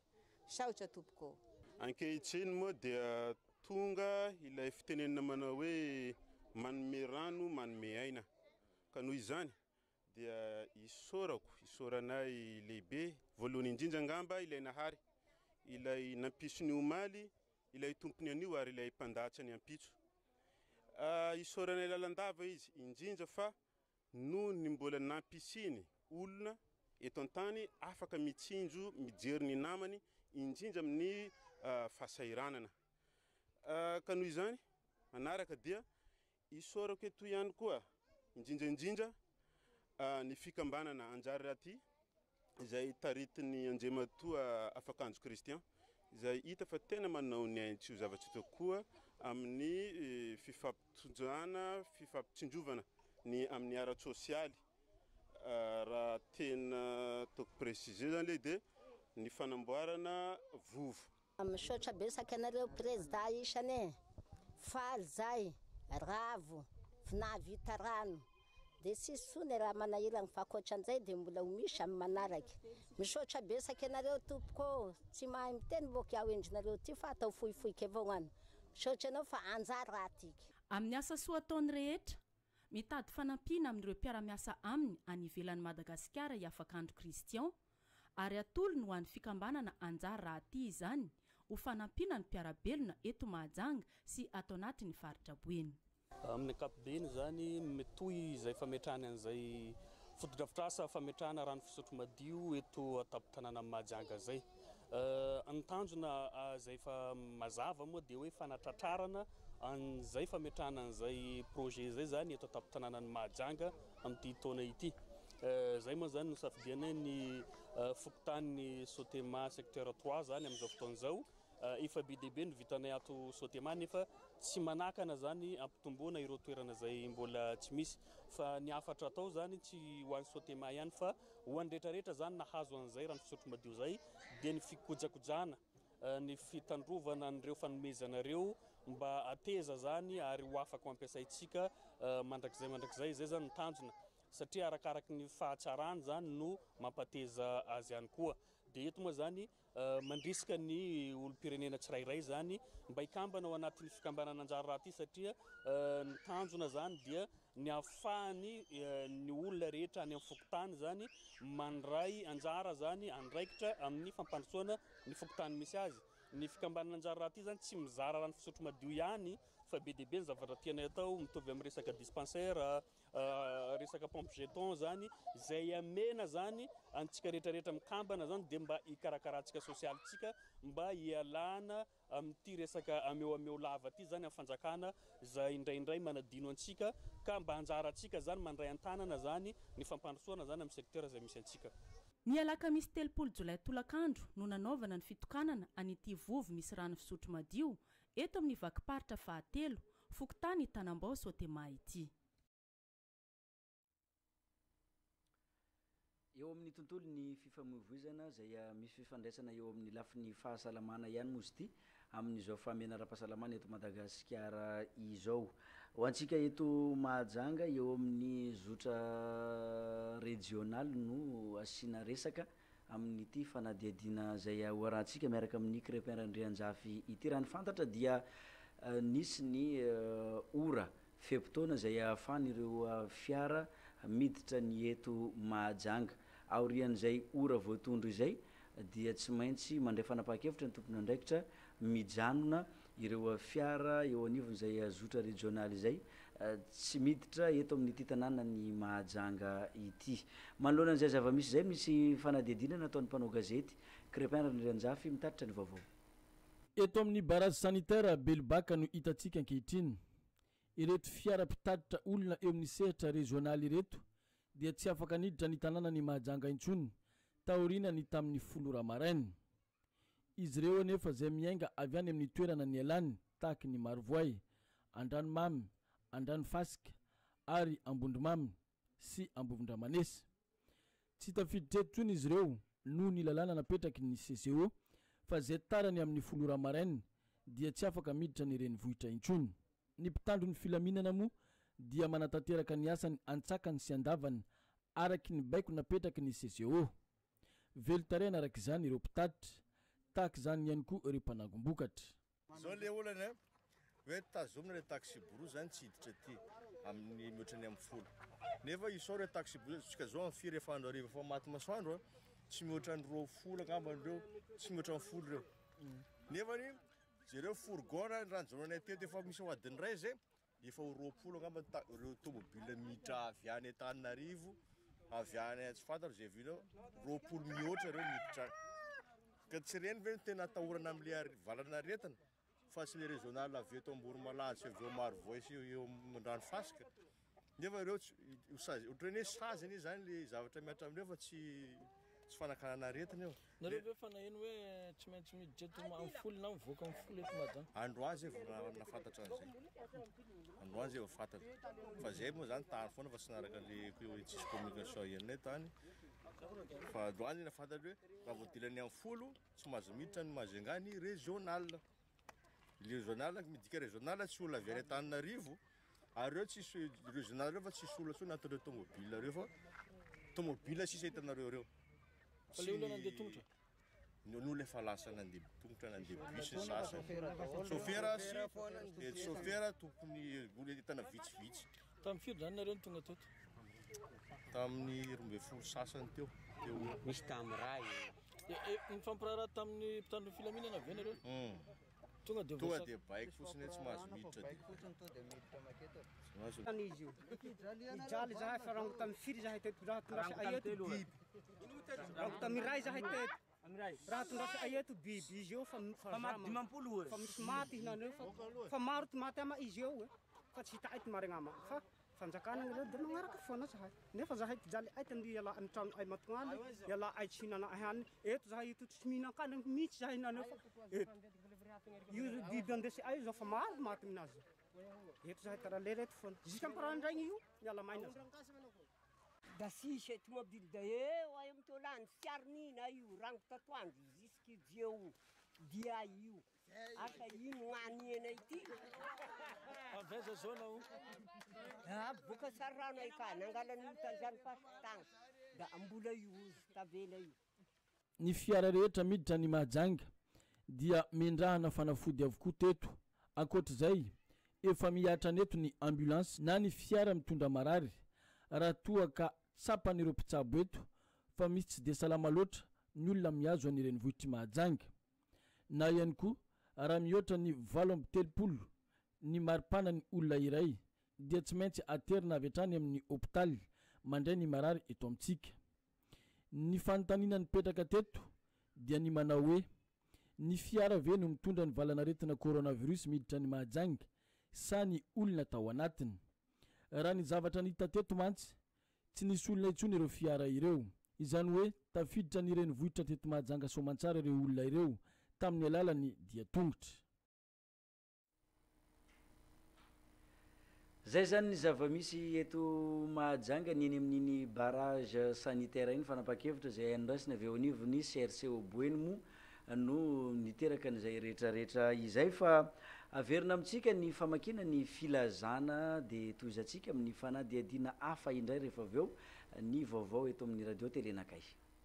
saotra tompoko. Ankehitriny moa dia tonga ilay fitenenina manao hoe manome rano manome aina ka noho izany dia isaorako isaoranay lehibe voalohany indrindra ngamba ilay nahary ilay nampiso ny omaly ilay tompony anio ary ilay mpandatsa ny ampitso isaoranay lalandava izy indrindra fa noho ny mbola nampisiny olona eto an-tany afaka mitsinjo mijery ny namany indrindra amin'ny fahasairanana ka noho izany manaraka dia isaorako eto ihany koa indrindra indrindra ny fikambanana anjary raty izay taritiny Andriamatoa afakanjo kristian izay hita fa tena manao ny aintso zavatsy tokoa amin'ny fifampitondràna fifampitsinjovana ny amin'ny ara-tsosialy raha tena toko préciser zany le dia ny fanamboarana vovo. Misaotra besaka anareo président isany faly zay ravo vinavita rano dia sisy sony raha manahirana fa ankoatran'izay dia mbola ho misy amin'ny manaraky. Misaotra besaka anareo tompoko tsy mahay miteny boka iaho endrinareo ty fa atao fohifohiky avao any. Misaotra anao fa anjara raha tiky. Amin'ny asa soa ataony rehetra mitady fanampiana amin'ireo mpiara-miasa aminy any ivelan'i Madagasikara iafakandro kristian ary atolony ho an'ny fikambanana anjara raha ty izany ho fanampiana ny mpiarabelona eto Mahajanga sy atao anatin'ny faritra Boeny. Amin'ny ankapobeny zany metoy izay fametrahany an'izay fotodrafitrasa fametrahana rano fisotro madio eto atapon-tanàna Mahajanga zay. Ny tanjona izay fa mazava moa dia hoe fanatratrarana an'izay fametrahana an'izay projet zay zany eto atapon-tanàna Mahajanga amin'ity taona ity. Zay moa zany nosafidiana ny fokontany Sotema secteur trois zany amin'izao fotoan'izao efa be dia be ny vitanay ato Sotema nefa tsy manakana zany ampitomboana ireo toerana zay mbola tsy misy fa ny afatra atao zany tsy ho an'ny Sotema ihany fa ho an'ny rehetrarehetra zany nahazo an'izay rano fisotro madio zay dia ny fikojakojana ny fitandrovana an'ireo fanomezanareo mba ateza zany ary ho afaka ho ampiasaitsika mandrakizay mandrakizay zay zany ny tanjona satria arakaraky ny fahatsarany zany no mampateza azy ihany koa. Dia eto moa zany mandrisika ny olom-pirenena tsirairay zany mba hikambana ao anatin'ny fikambanana anjara raha ty satria ny tanjona zany dia ny ahafahany ny olona rehetra any amin'ny fokontany zany mandray anjara zany andraikitra amin'ny fampandrosoana ny fokontany misy azy. Ny fikambanana anjara raha ty zany tsy mizara rano fisotro madio ihany fa be dia be ny zavatra tianay atao mitovy amin'ny resaka dispensaire resaka pompe jeton zany izay amena zany antsika rehetrarehetra mikambana zany dia mba hikarakaratsika sosialitsika mba hialana amin'ity resaka ameo ameo lava ty zany amin'ny fanjakana izay indraindray manadino antsika ka mba anjaratsika zany mandray an-tanana zany ny fampandrosoana zany amin'ny secteur izay misy antsika. Ny alakamisy telopolo jolay tolakandro no nanaovana ny fitokanana an'ity vovo misy rano fisotro madio eto amin'ny vakiparitra fahatelo fokontany Tanambao Sotema ity. Eo amin'ny tontolo ny fifamoivoizana zay misy fifandraisana eo amin'ny lafiny fahasalamana ihany mozy ity amin'izao famena ara-pahasalamana eto Madagasikara izao. Ho antsika eto Mahajanga eo amin'ny zotra régional no asina resaka amin'ity fanadiadiana zay hoarantsika miaraka amin'ny Krepin-Randrianjafy ity. Raha ny fantatra dia nisy ny ora fepotona zay ahafan'ireo fiara miditra ny eto Mahajanga. Aorian'izay ora voatondro izay dia tsy maintsy mandray fanapahan-kevitra ny tompony andraikitra mijanona ireo fiara eo anivon'izay zotra régional izay tsy miditra eto amin'ity tanàna ny Mahajanga ity. Manoloana an'izay zava-misy zay misy fanadihadiana nataon'ny mpanao gazety Krepin-Randrianjafy mitatitra ny vaovao. Eto amin'ny barazy sanitaire Belbaka no hitantsika ankehitriny. Ireto fiara mpitatitra olona eo amin'ny sehatra régional ireto dia tsy afaka niditra ny tanàna ny Mahajanga intsony taorina ny tamin'ny folo ramaraina. Izy ireo nefa zay miainga avy any amin'ny toerana ny alany tahaky ny Marivoay, Andranomamy, Andranofasika ary Ambondromamy sy Ambovondramanesa. Tsy tafiditra eto intsony izy ireo noho ny lalàna napetraky ny C C O fa zay tarany amin'ny folo ramaraina dia tsy afaka miditra ny renivohitra intsony. Ny mpitandro ny filaminana moa dia manatanteraka ny asany antsakany sy andavany araky ny baiko napetraky ny C C O. Velotarena araka izany ireo mpitatitra tahaka zany ihany koa ry mpanagom-bokatra. Zao le olana hoe tazomina le taxi bro zany tsy hiditra ty amin'ny mihoatrany amin'ny folo. Nefa isao re taxi bro tsika zao amin'ny firy efa andro ariva fa maty masoandro tsy mihoatrany roa folo angamba andreo tsy mihoatrany folo reo. Nefany zareo fourgona ranjonanay teto efa misy ho adiny ray zay efa ho roapolo angamba reo tomobile miditra avy any Antananarivo avy any tsy fantaro zay vinao roapolo mihoatra reo miditra. Ka tsy reny ve tena atahorana am'le valana aretina fa tsy le régional avy eto Amborimalatsy avy eo Marivoisy eo Ranomasina. Nefa reo ohatrany hoe sazany zany le zavatra miatra amindreo fa tsy tsy fanakanana aretina eo. Nareo ve fanahino hoe tsy maintsy miditra eto amin'ny folo na mivoaka amin'ny folo eto Madama? Androany zay vao nafantatra an'izay. Androany zay vao fantatra. Fa zay moa zany tany foana fa tsy naraka le hoe tsisy communication ianay tany. Fa androany nafantatra hoe raha voadilany amin'ny folo tsy mahazo miditra ny Majunga ny régional. Le régional midika régional tsy olona avy any Antananarivo ary reo tsisy régional reo fa tsisy olona tsony aton'ireo tomobile reo fa tomobile sisa hitanareo reo. Fa le olona nandeha tongotra? Ny olona efa lasa nandeha tongotra nandeha bus sasany. Chauffeur sy chauffeur tokony olona hitana vitsivitsy. Tamin'ny firy zany nareo tonga teto? Tamin'ny roa ambin'ny folo sasany teo. Misy tamin'ny ray. Nifampiraharaha tamin'ny mpitandro filaminana ve nareo? Tonga de tonga de baiko fotsiny tsy mahazo miditra de. Izy io. Ijaly zahay fa rango tamin'ny firy zahay teto raha tondrasy ayeto biby. Rango tamin'ny ray zahay teto. Raha tondrasy ayeto biby izy io fa dimampolo fa misy maty hinaneo fa fa maro ty maty ama izy io e. Fa tsy hita aity marignama fa fanjakana reo de magnaraka foana zahay. Nefa zahay tijaly aity andi yala amin'ny trano ay matognany yala ay tsy hinana ahany. Eto zahay ito tsy mihinan-kany mihitsy zahay hinaneo fa eto. Io biby andesy ay zao fa maro maty aminazy. Eto zahay tara le reto foana. Zikamparandray io yala maina. Da sisy eto mobile da eo ay amin'ny tolany fiarnina io rango tatoandro jusque dieu dia io. Asa ino ngani enay ty. Aveza zona o. Ah, boka sarano ay ka nangalany tazany pasitang. Da ambola io tavela io. Ny fiara rehetra miditra ny Mahajanga dia mendrahana fanafody avokoa teto. Ankoatr'izay efa miatra neto ny ambulance na ny fiara mitondra marary raha toa ka tsapan'ireo mpitsabo eto fa misy tsy de salama loatra ny olona mihazo anireny vohitry Mahajanga. Na ihany koa raha mihoatra ny valo amby telopolo ny maripana ny olona iray dia tsy maintsy aterina avy hatrany amin'ny hôpitaly mandray ny marary eto amintsika. Ny fanontaniana nipetraka teto dia ny manao hoe ny fiara ve no mitondra ny valanaretina coronavirus miditra ny Mahajanga sa ny olona tao anatiny. Raha ny zavatra nita teto mantsy tsy nisy olona intsony ireo fiara ireo. Izany hoe tafiditra n'ireny vohitra teto Mahajanga soamantsara ireo olona ireo tamin'ny alalany dia tongotra. Zay zany ny zava-misy eto Mahajanga ny eny amin'iny barrage sanitaire iny fanapa-kevitra zay andrasina avy eo anivony C R C O Bueno no niteraka n'izay rehetrarehetra izay fa averina amintsika ny famakina ny filazana de toizatsika amin'ny fanadiadiana hafa indray rehefa avy eo ny vaovao eto amin'ny radio telenakay.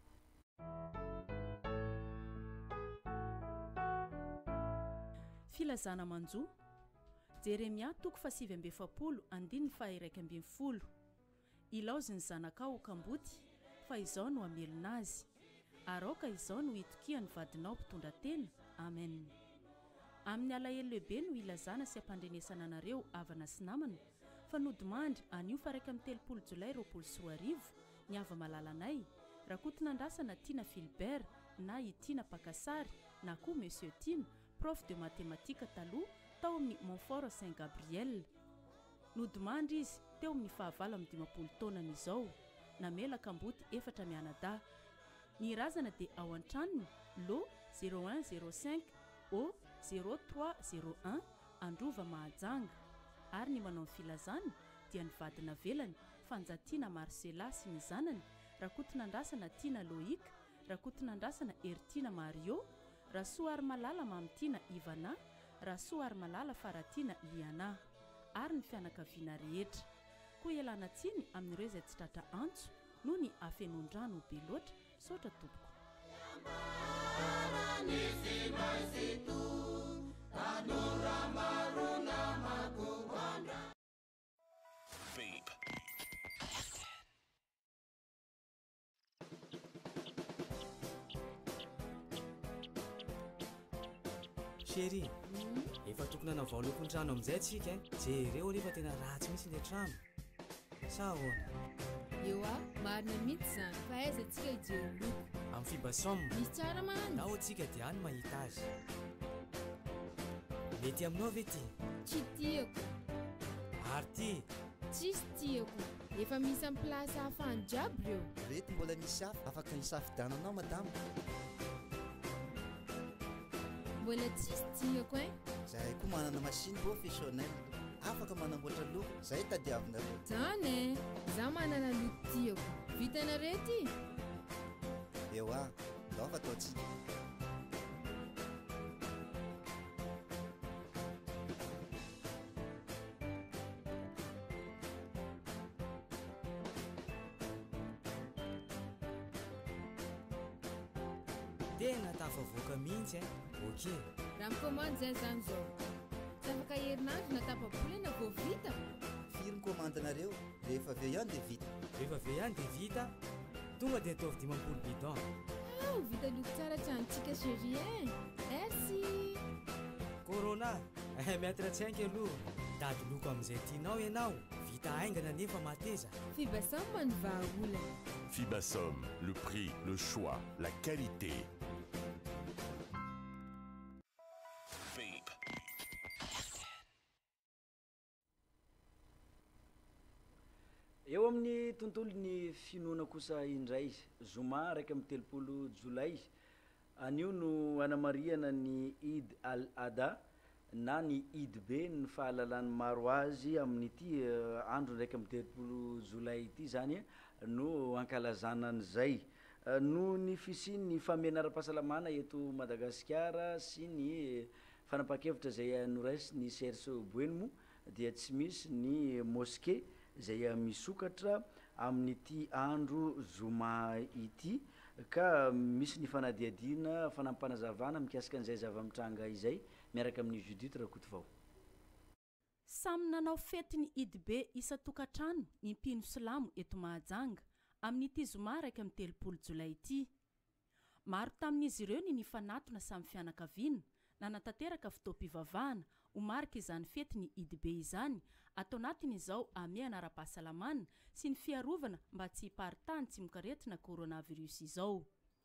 Filazana manjo Jeremia toko fasivy amby efapolo andiny faha iraika amby folo. Ilaoziny zanakao kamboty fa izao no amelona azy. Aroka izao no itokiany vadinao mpitondra tena. Amen. Amin'ny alahelo lehibe no ilazana sy ampandrenesana anareo havana sy namana fa nodimandry anio fa raika amin'ny telopolo jolay roapolo sy roa arivo ny ava malalanay rakotinandrasana Tina Filbert na Itina Pakasary na koa Monsieur Tina prof de mathématique taloha tao amin'ny Montfort Saint Gabriel. Nodimandry izy teo amin'ny fahavalo amin'ny dimampolo taonany izao. Namela kamboty efatra mianada. Ny razana dia ao an-tranony lo zéro un zéro cinq o zéro trois zéro un Androva Mahajanga. Ary ny manao filazana dia ny vadina velany Fanjatiana Marcela sy ny zanany rakotinandrasana Tina Loïc, rakotinandrasana Ertina Mario, rasoa ary malala Mamtina Ivana, rasoa ary malala Faratina Liana ary ny fianakaviana rehetra. Koa ialana tsiny amin'ireo izay tsy tratra antso noho ny afenondrano be loatra sotra tompoko. Chérie, efa tokony hanavao lokony trano amin'izay atsika jereo rehefa tena ratsy mihitsy ilay trano. Sa ahoana? Eo a, marina mihitsy izany fa aiza antsika hijery loko amin'ny fibasomme misy tsara mahany. Ao antsika dia any mahita azy. Mety aminao ve ty? Tsy tiako. Ary ty? Tsisy tiako. Efa misy amin'ny plasy hafahany jiaby ireo. Reto mbola misy hafa afaka hisafidiananao madama. Mbola tsisy tiako e. Zahay koa manana machine professionnel afaka manamboatra loko, zay tadiavinareo. Zany e, za manana loko tiako. Vitanareo ty? Eo a, ndao fa ataontsika. Tena tafavoaka mihitsy e. Ok. Raha mikomandy zay zany zao. Tsy afaka herinandro na tapa-bolana vao vita. Firy ny komandinareo? Rehefa avy eo ihany dia vita. Rehefa avy eo ihany dia vita. Tonga dia ataovy dimampolo bidon. Oh, vita loko tsara tranontsika chérie e. Merci. Corona, eh maître tsenky aloha. Tady loko amin'izay tianao ianao. Vita haingana nefa mateza. Fibasomme ny vahaolana. Fibasomme, le prix, le choix, la qualité. Eo amin'ny tontolon'ny finoana kosa indray zoma raiky amin'ny telopolo jolay anio no anamariana ny Eid al-Adha na ny Eid be ny fahalalan'ny maro azy amin'ity andro raiky amin'ny telopolo jolay ity zany no ankalazana an'izay no ny fisian'ny famena ara-pahasalamana eto Madagasikara sy ny fanapa-kevitra zay noraisy ny Serge Boenimo dia tsy misy ny mosquée zay misokatra amin'ity andro zoma ity ka misy ny fanadiadiana fanampanazavana mikasika an'izay zava-mitranga izay miaraka amin'ny Judith Rakotovao. Samy nanao fetiny Eid be isa-tokantrano impino silamo eto Mahajanga amin'ity zoma raiky amin'ny telopolo jolay ity. Maro tamin'izy ireo ny nifanatona samy fianakaviana nanatanteraka fotoam-pivavahana ho marika izany fetiny Eid be izany atao anatin'izao amiana ara-pahasalamana sy ny fiarovana mba tsy hiparitany tsy mokaretina coronavirus izao.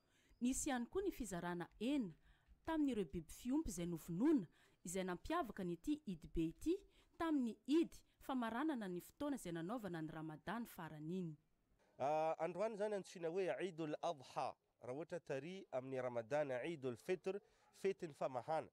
Nisy ihany koa ny fizarana hena tamin'ireo biby fiompy izay novonoina izay nampiavaka n'ity Eid be ity tamin'ny Eid famaranana ny fotoana izay nanaovana ny Ramadan faran'iny. Uh, androany zany antsoina hoe Eid al-Adha raha ohatra tary amin'ny Ramadan Eid al-Fitr fetiny famahana.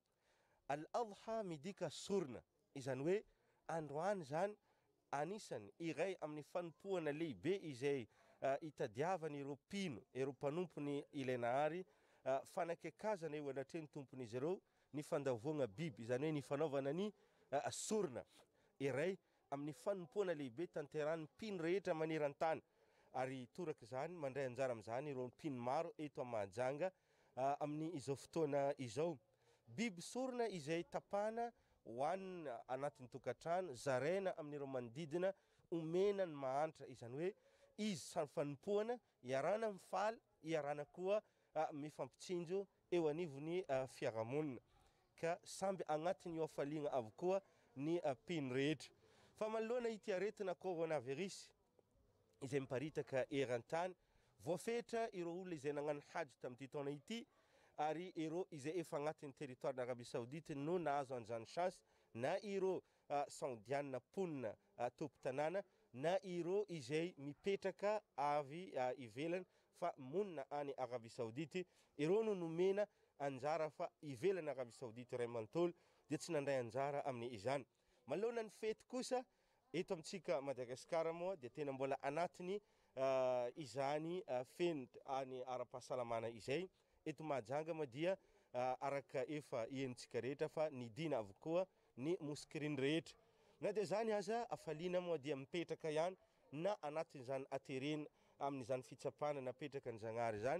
Al-Adha midika sorna izany hoe androany zany anisany iray amin'ny fanompoana lehibe izay uh, itadiavany ireo mpino ireo mpanompony ilenahary uh, fanakekazana eo anatreny tompon'izy ireo ny fandavogna biby izany hoe ny fanaovana ny uh, sorna iray amin'ny fanompoana lehibe tanterany mpino rehetra maneran-tany ary toraka zany mandray anjara amin'izany ireo mpino maro eto Mahajanga uh, amin'ny izao fotoana izao. Biby sorna izay tapana hoanina anatin'ny tokantrano zaraina amin'ireo manodidina omena ny mahantra izany hoe izy samy fanompoana iarana mifaly iarana koa uh, mifampitsinjo eo anivony uh, fiarahamonina ka samby agnatin'ny io afaliana avokoa ny uh, mpino rehetra. Fa manoloana ity aretina coronavirus izay miparitaka eran-tany voafetra ireo olona izay nagnano hajo tamin'ity taona ity ary ireo izay efa agnatin'ny territoire d'Arabie Saoudite no nahazo an'izany chance na ireo uh, saoudianina ponina uh, tompo tanàna na ireo izay mipetraka avy uh, ivelany fa monina any Arabie Saoudite ireo no nomena anjara fa ivelany Arabie Saoudite ray manontolo dia tsy nandray anjara amin'ny izany. Manoloana ny fety kosa eto amintsika Madagasikara moa dia tena mbola anatiny uh, izany uh, feny any ara-pahasalamana izay eto Mahajanga moa dia uh, araka efa ienitsika rehetra fa nidina avokoa ny moskiriny rehetra na dia zany aza afaliana moa dia mipetraka ihany na anatin'izany aterena amin'izany fitsapana napetraka ny Zagnahary zany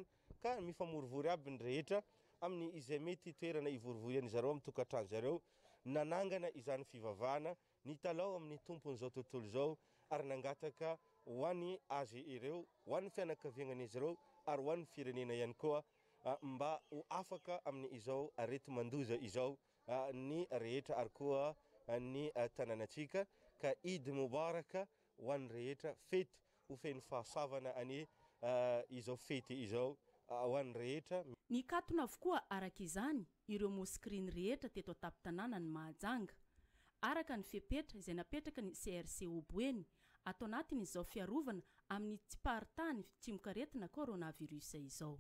afaka mifamorovory aby ny rehetra amin'ny izay mety toerana ivorivory zareo amin'ny tokantrano zareo, nanangana izany fivavahana ny talao amin'ny tompon'izao tontolo zao ary nangataka ho an'ny azy ireo, ho an'ny fianakavianan'izy ireo ary ho an'ny firenena ihany koa mba ho afaka amin'ny izao arety mandoza izao ny rehetra ary koa ny tanànatsika. Ka Eid Mubaraka ho an'ny rehetra, fety ho feno fahasavana any izao fety izao ho an'ny rehetra. Ny katona avokoa araka izany ireo moskiriny rehetra teto atapy-tanàna ny Mahajanga araka ny fepetra izay napetraka ny C R C Oboeny atao anatiny izao fiarovana amin'ny tsiparitany timokaretina coronavirus izao.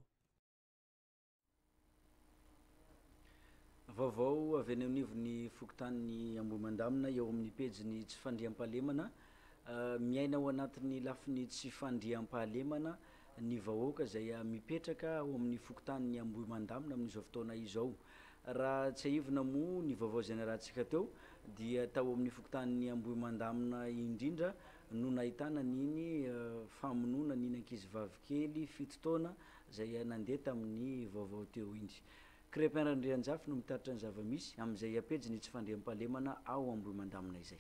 Vaovao avy any amin'ny fokontany Ambohimandamina eo amin'ny pejiny tsy fandriam-pahalemana, miaina ao anatin'ny lafiny tsy fandriam-pahalemana ny vahoaka izay mipetraka ao amin'ny fokontany Ambohimandamina amin'izao fotoana izao. Raha tsy aivina moa ny vaovao izay narahantsika teo dia tao amin'ny fokontany Ambohimandamina indrindra no nahitana niny famonoana niny ankizivavy kely fito taona izay nandeha tamin'ny vaovao teo indry. Krepin'Andrianjafy no mitaritra ny zava-misy amin'izay apejiny tsy fandriam-pahalemana ao Ambohimandamina izay.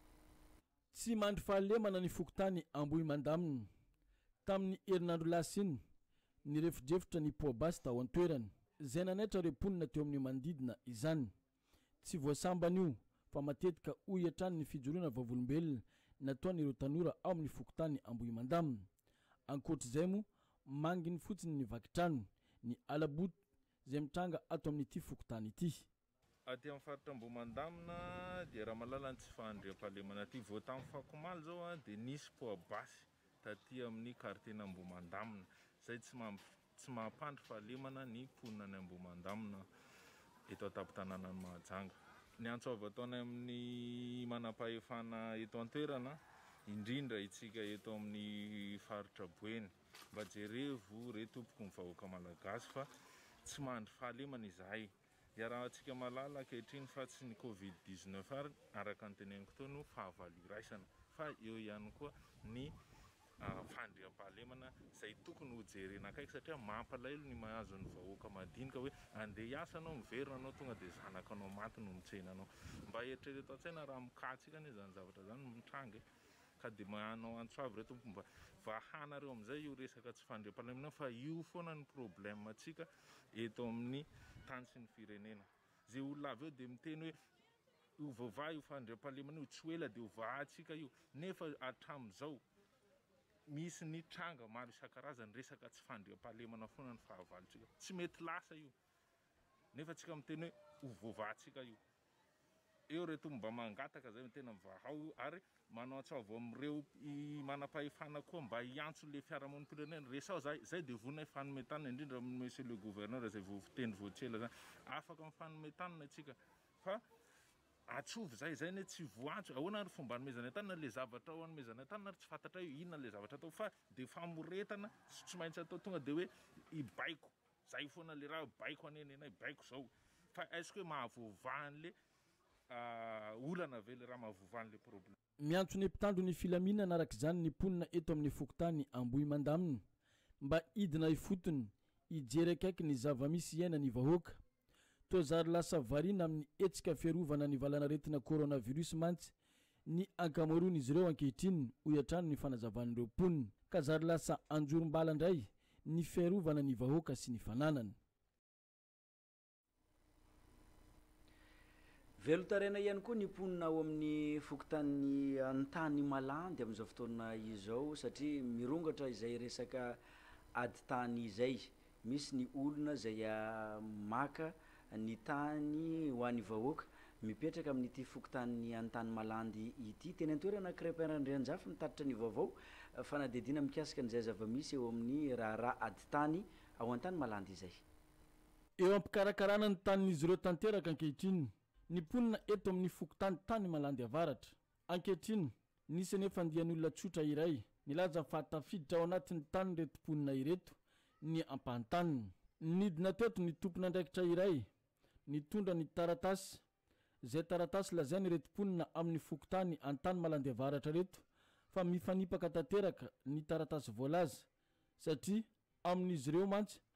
Tsy mandry fahalemana ny fokontany Ambohimandamina tamin'ny herinandro lasiny ny refidrefotra ny poabasy tao an-toerany izay nanaitra reponina teo amin'ny manodidina izany. Tsy voasambana io fa matetika hoy hatrany ny fijoroana vavolombelona nataon'ireo tanora ao amin'ny fokontany Ambohimandamina. Ankoatr'izay moa manginy fotsiny ny vakitrano ny alaboty izay mitranga ato amin'ity fokontany ity. Aty amin'ny faritra Ambohimandamina dia raha malala ny tsy fandriam-pahalemana aty vao tamin'ny fakomaly zao dia nisy poabasy taty amin'ny quartier Ambohimandamina izay tsy tsy mahampandry fahalemana ny mponina ny Ambohimandamina eto atapy-tanàna ny Mahajanga. Ny antsova ataony amin'ny manam-pahefana eto an-toerana indrindra itsika eto amin'ny faritra Boeny mba jerevo re tompoko ny vahoaka malagasy fa tsy mandry fahalemana izahay. Dia raha antsika malala ankehitriny fa tsy ny covid dix-neuf ary araka ny teneniko teo no fahavalo iraisana fa eo ihany koa ny fandriam-pahalemana izay tokony ho jerena akaiky satria mampalahelo ny mahazo ny vahoaka madinika hoe andeha hiasa anao miverina anao tonga dia zanakanao maty no mitsena anao. Mba eritrereto an-tsaina raha mikatsika anie zany zavatra zany mitranga ka dia manao antsoavy reto mba vahana reo amin'izay io resaka tsy fandriam-pahalemana fa io foana ny problème atsika eto amin'ny tany sy ny firenena. Zay olona avy eo dia miteny hoe ovava io fandriam-pahalemana io tsy ho ela dia ovahantsika io nefa hatramin'izao misy ny tranga maro isan-karazany resaka tsy fandriam-pahalemana foana ny fahavalontsika. Tsy mety lasa io nefa tsika miteny hoe ovovahantsika io. Eo reto mba mangataka zay tena mivahao ary manao antsova amin'ireo manam-pahefana koa mba hiantso le fiarahamonim-pirenena resao zay zay dia vonay fanometanana indrindra amin'ny monsieur le gouverneur izay voafiteny voatsela zany afaka amin'ny fanometanana itsika fa atsovy zay zay ne tsy voantso ahoana ary fomba hanomezana tanana le zavatra ao hanomezana tanana ary tsy fantatra io inona le zavatra atao fa dia famoretana tsy maintsy atao tonga dia hoe ibaiko zay foana le raha baiko anenenay baiko zao fa est-ce que mahavovahan'le olana ve le raha mahavovahan'le problème. Miantso ny mpitandro ny filaminana araka izany ny mponina eto amin'ny fokontany Ambohimandamina mba idina ifotony hijery akaiky ny zava-misy iaina ny vahoaka toa zary lasa variana amin'ny hetsika fiarovana ny valanaretina coronavirus mantsy ny ankamaroan'izy ireo ankehitriny hoy hatrany ny fanazavan'ireo mponina ka zary lasa anjorom-bala indray ny fiarovana ny vahoaka sy ny fananana. Velotarena ihany koa ny mponina ao amin'ny fokontany antany malandy amin'izao fotoana izao satria mirongatra izay resaka ady tany izay. Misy ny olona izay maka ny tany ho an'ny vahoaka mipetraka amin'ity fokontany antany malandy ity. Teny an-toerana Krepin'Andrianjafy mitaritra ny vaovao fanadidina mikasika an'izay zava-misy eo amin'ny raharaha ady tany ao antany malandy izay. Eo ampikarakarana ny tanin'izy ireo tanteraka ankehitriny ny mponina eto amin'ny fokontany tany malandy avaratra ankehitriny nisy nefa andian'olona tsotra iray nilaza fa tafiditra ao anatin'ny tany reto mponina ireto ny ampantaniny. Nidina teto ny tompona andraikitra iray nitondra ny taratasy izay taratasy lazainy reto mponina amin'ny fokontany antany malandy avaratra reto fa mifanipaka tanteraka ny taratasy voalaza satria amin'izy ireo mantsy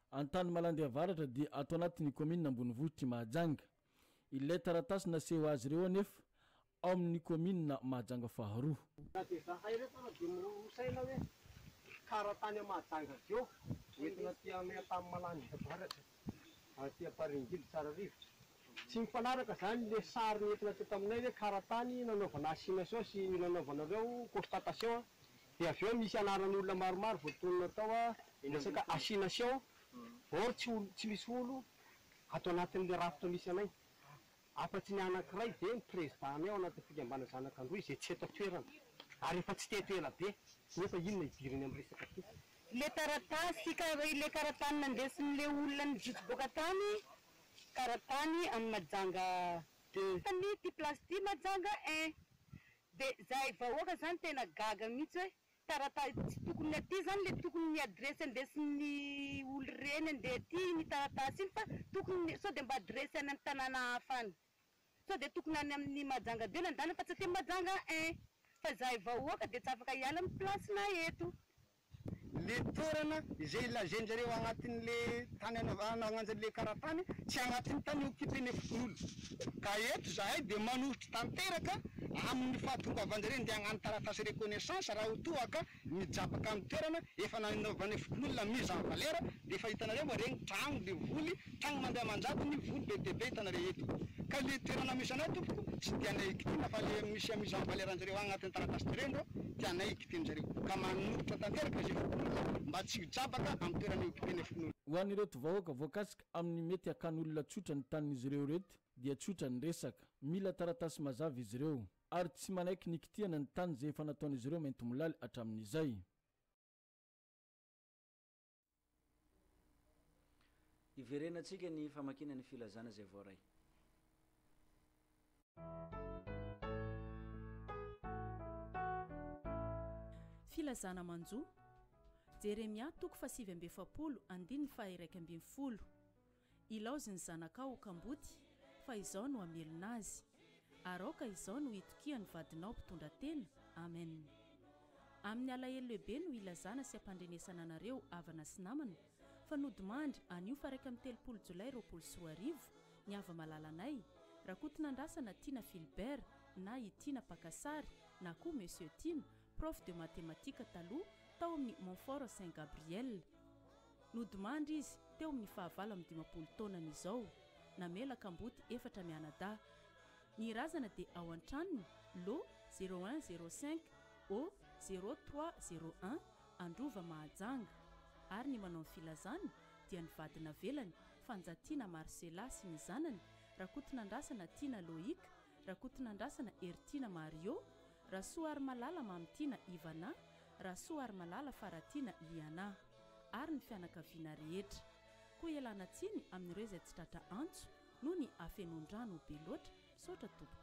antany malandy avaratra dia atao anatin'ny commune ambony vohitry Mahajanga. Ilay taratasy naseho azy ireo anefa ao amin'ny commune Mahajanga faharoa. Zahay rehefa dia mirosaina hoe karatany Mahajanga zio entina tia amina tamin'ny malandy avaratra aty Amparingily tsara rivotra. Tsy mifanaraka zany le sary entina teto aminay hoe karatany nanaovana assignation sy nanaovanareo constatation dia avy eo misy anaran'ny olona maromaro voatonona tao a resaka assignation or tsy olo tsy misy olo atao anatin'le rafitra misy anay afa-tsy ny anankiray dia ny président ao anaty fikambana zanak'androy izay tsy eto toerana ary efa tsy teto ela be nefa inona idiriny amin'ny resaka ty le taratasy le karatany nandesin'le olona ny jijoboka tany karatany amin'ny Mahajanga deux tany ty place ty Mahajanga un dia zahay vahoaka zany tena gaga mihitsy hoe taratasy tsy tokony aty zany le tokony ny adresy andesin'ny olo reny andeha aty ny taratasy iny fa tokony sao dia mba adresy any amin'ny tanàna hafa any sao dia tokony any amin'ny Mahajanga deux nandana fa tsy aty Mahajanga un fa zahay vahoaka dia tsy afaka hiala amin'ny place-na eto. Le toerana izay lazenjareo agnatin'le tany anagnanjan'le karatany tsy agnatin'ny tany occupéne fon'olo ka eto zahay dia manohitry tanteraka amin'ny fahatongavanjareo ndeha hagnano taratasy reconnaissance raha otoaka mijabaka amin'ny toerana efa nanaovany fon'olona mise en valeur dia efa hitanareo moa regny tragno le voly tragno mandeha manjabony voly be dia be hitanareo eto ka le toerana misy anay tompoko tsy tianay ikitina fa le misy mise en valeur anjareo agnatin'ny taratasy direndro tianay ikitinjareo ka manohitra tanteraka izy mba tsy hijabaka amin'ny toerana occupéne fon'olo. Ho an'ireto vahoaka voakasika amin'ny mety akan'olona tsotra ny tanin'izy ireo reto dia tsotra ny resaka mila taratasy mazava izy ireo ary tsy manaiky nikitiana ny tany izay efa nataon'izy ireo mainty molaly hatramin'izay. Iverenantsika ny famakinany filazana izay voaray. Filazana manjo Jeremia toko fasivy amby efapolo andiny faha iraika ambin'ny folo ilaoziny zanakao kamboty fa izao no amelona azy aroka izao no hitokiany vadinao mpitondra tena amen. Amin'ny alahelo lehibe no ilazana sy ampandrenesana anareo avana sy namana fa nodimandry anio fa raika amin'ny telopolo jolay roapolo sy roa arivo ny ava malalanay rakotinandrasana Tina Filbert na Itina Pakasary na koa Monsieur Tina prof de mathématique taloha tao amin'ny Montfort Saint Gabriel. Nodimandry izy teo amin'ny fahavalo amin'ny dimapolo taonany izao namela kamboty efatra mianada. Ny razana dia ao an-tranony lo zéro un zéro cinq o zéro trois zéro un Androva Mahajanga ary ny manao ny filazana dia ny vadina velany Fanjatiana Marcela sy ny zanany rakotinandrasana Tina Loïc rakotinandrasana Ertina Mario rasoa ary malala Mamtina Ivana rasoa ary malala Faratina Liana ary ny fianakaviana rehetra koa ialana tsiny amin'ireo izay tsy tratra antso noho ny afenondrano be loatra sotra tompoko.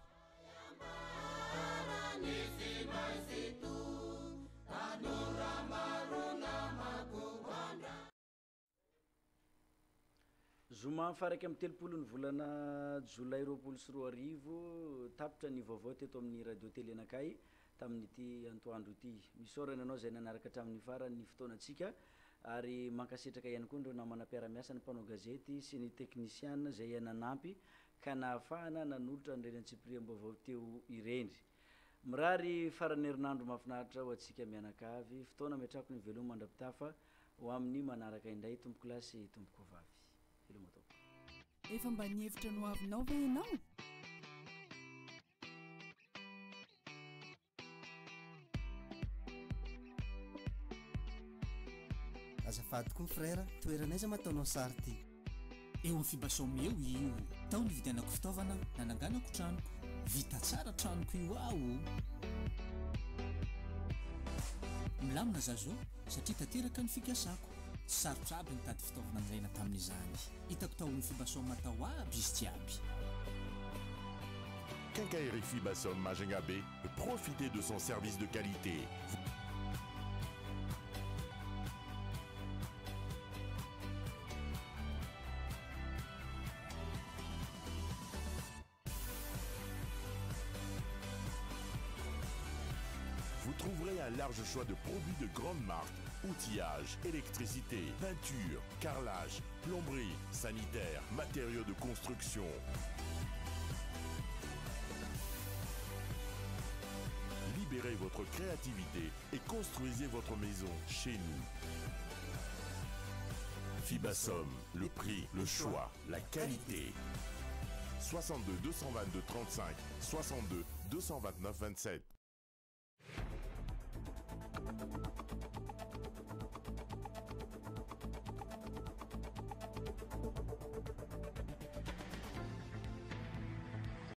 Zoma faraka amin'ny telopolo ny volana jolay roapolo sy roa arivo tapitra ny vaovao teto amin'ny radio télé anakay tamin'ity antoandro ity misy orana anao izay nanaraka hatramin'ny farany fotoanantsika ary mankasitraka ihany koa ireo namana mpiara-miasa ny mpanao gazety sy ny teknisiana izay nanampy ka nahafahana nanolotra ny renan-tsipriam-baovao teo ireny. Mirary farany herinandro mahafinaritra ho antsika mianakavy fotoana metrako ny veloma mandrapitafa ho amin'ny manaraka indray tompoko lahy sy tompoko vavy. Veloma tao. Efa mba nihevitra no avinao ve ianao? Azafady koa frère, toeranaiza mataonao sary ty? Eo amin'ny fibasomy eo io tao ny vidianako fitaovana nananganako tranoko vita tsara tranoko io aho milamina zazo satria tanteraka ny fikasako sarotra aby nitady fitaovana niraina tamin'izany hitako tao ny fibasomy matao aby izy jiaby. Quincaillerie Fibasom Majunga B, profitez de son service de qualité. Vous trouverez un large choix de produits de grande marque, outillage, électricité, peinture, carrelage, plomberie, sanitaire, matériaux de construction. Libérez votre créativité et construisez votre maison chez nous. Fibasom, le prix, le choix, la qualité. soixante-deux deux cent vingt-deux trente-cinq, soixante-deux deux cent vingt-neuf vingt-sept.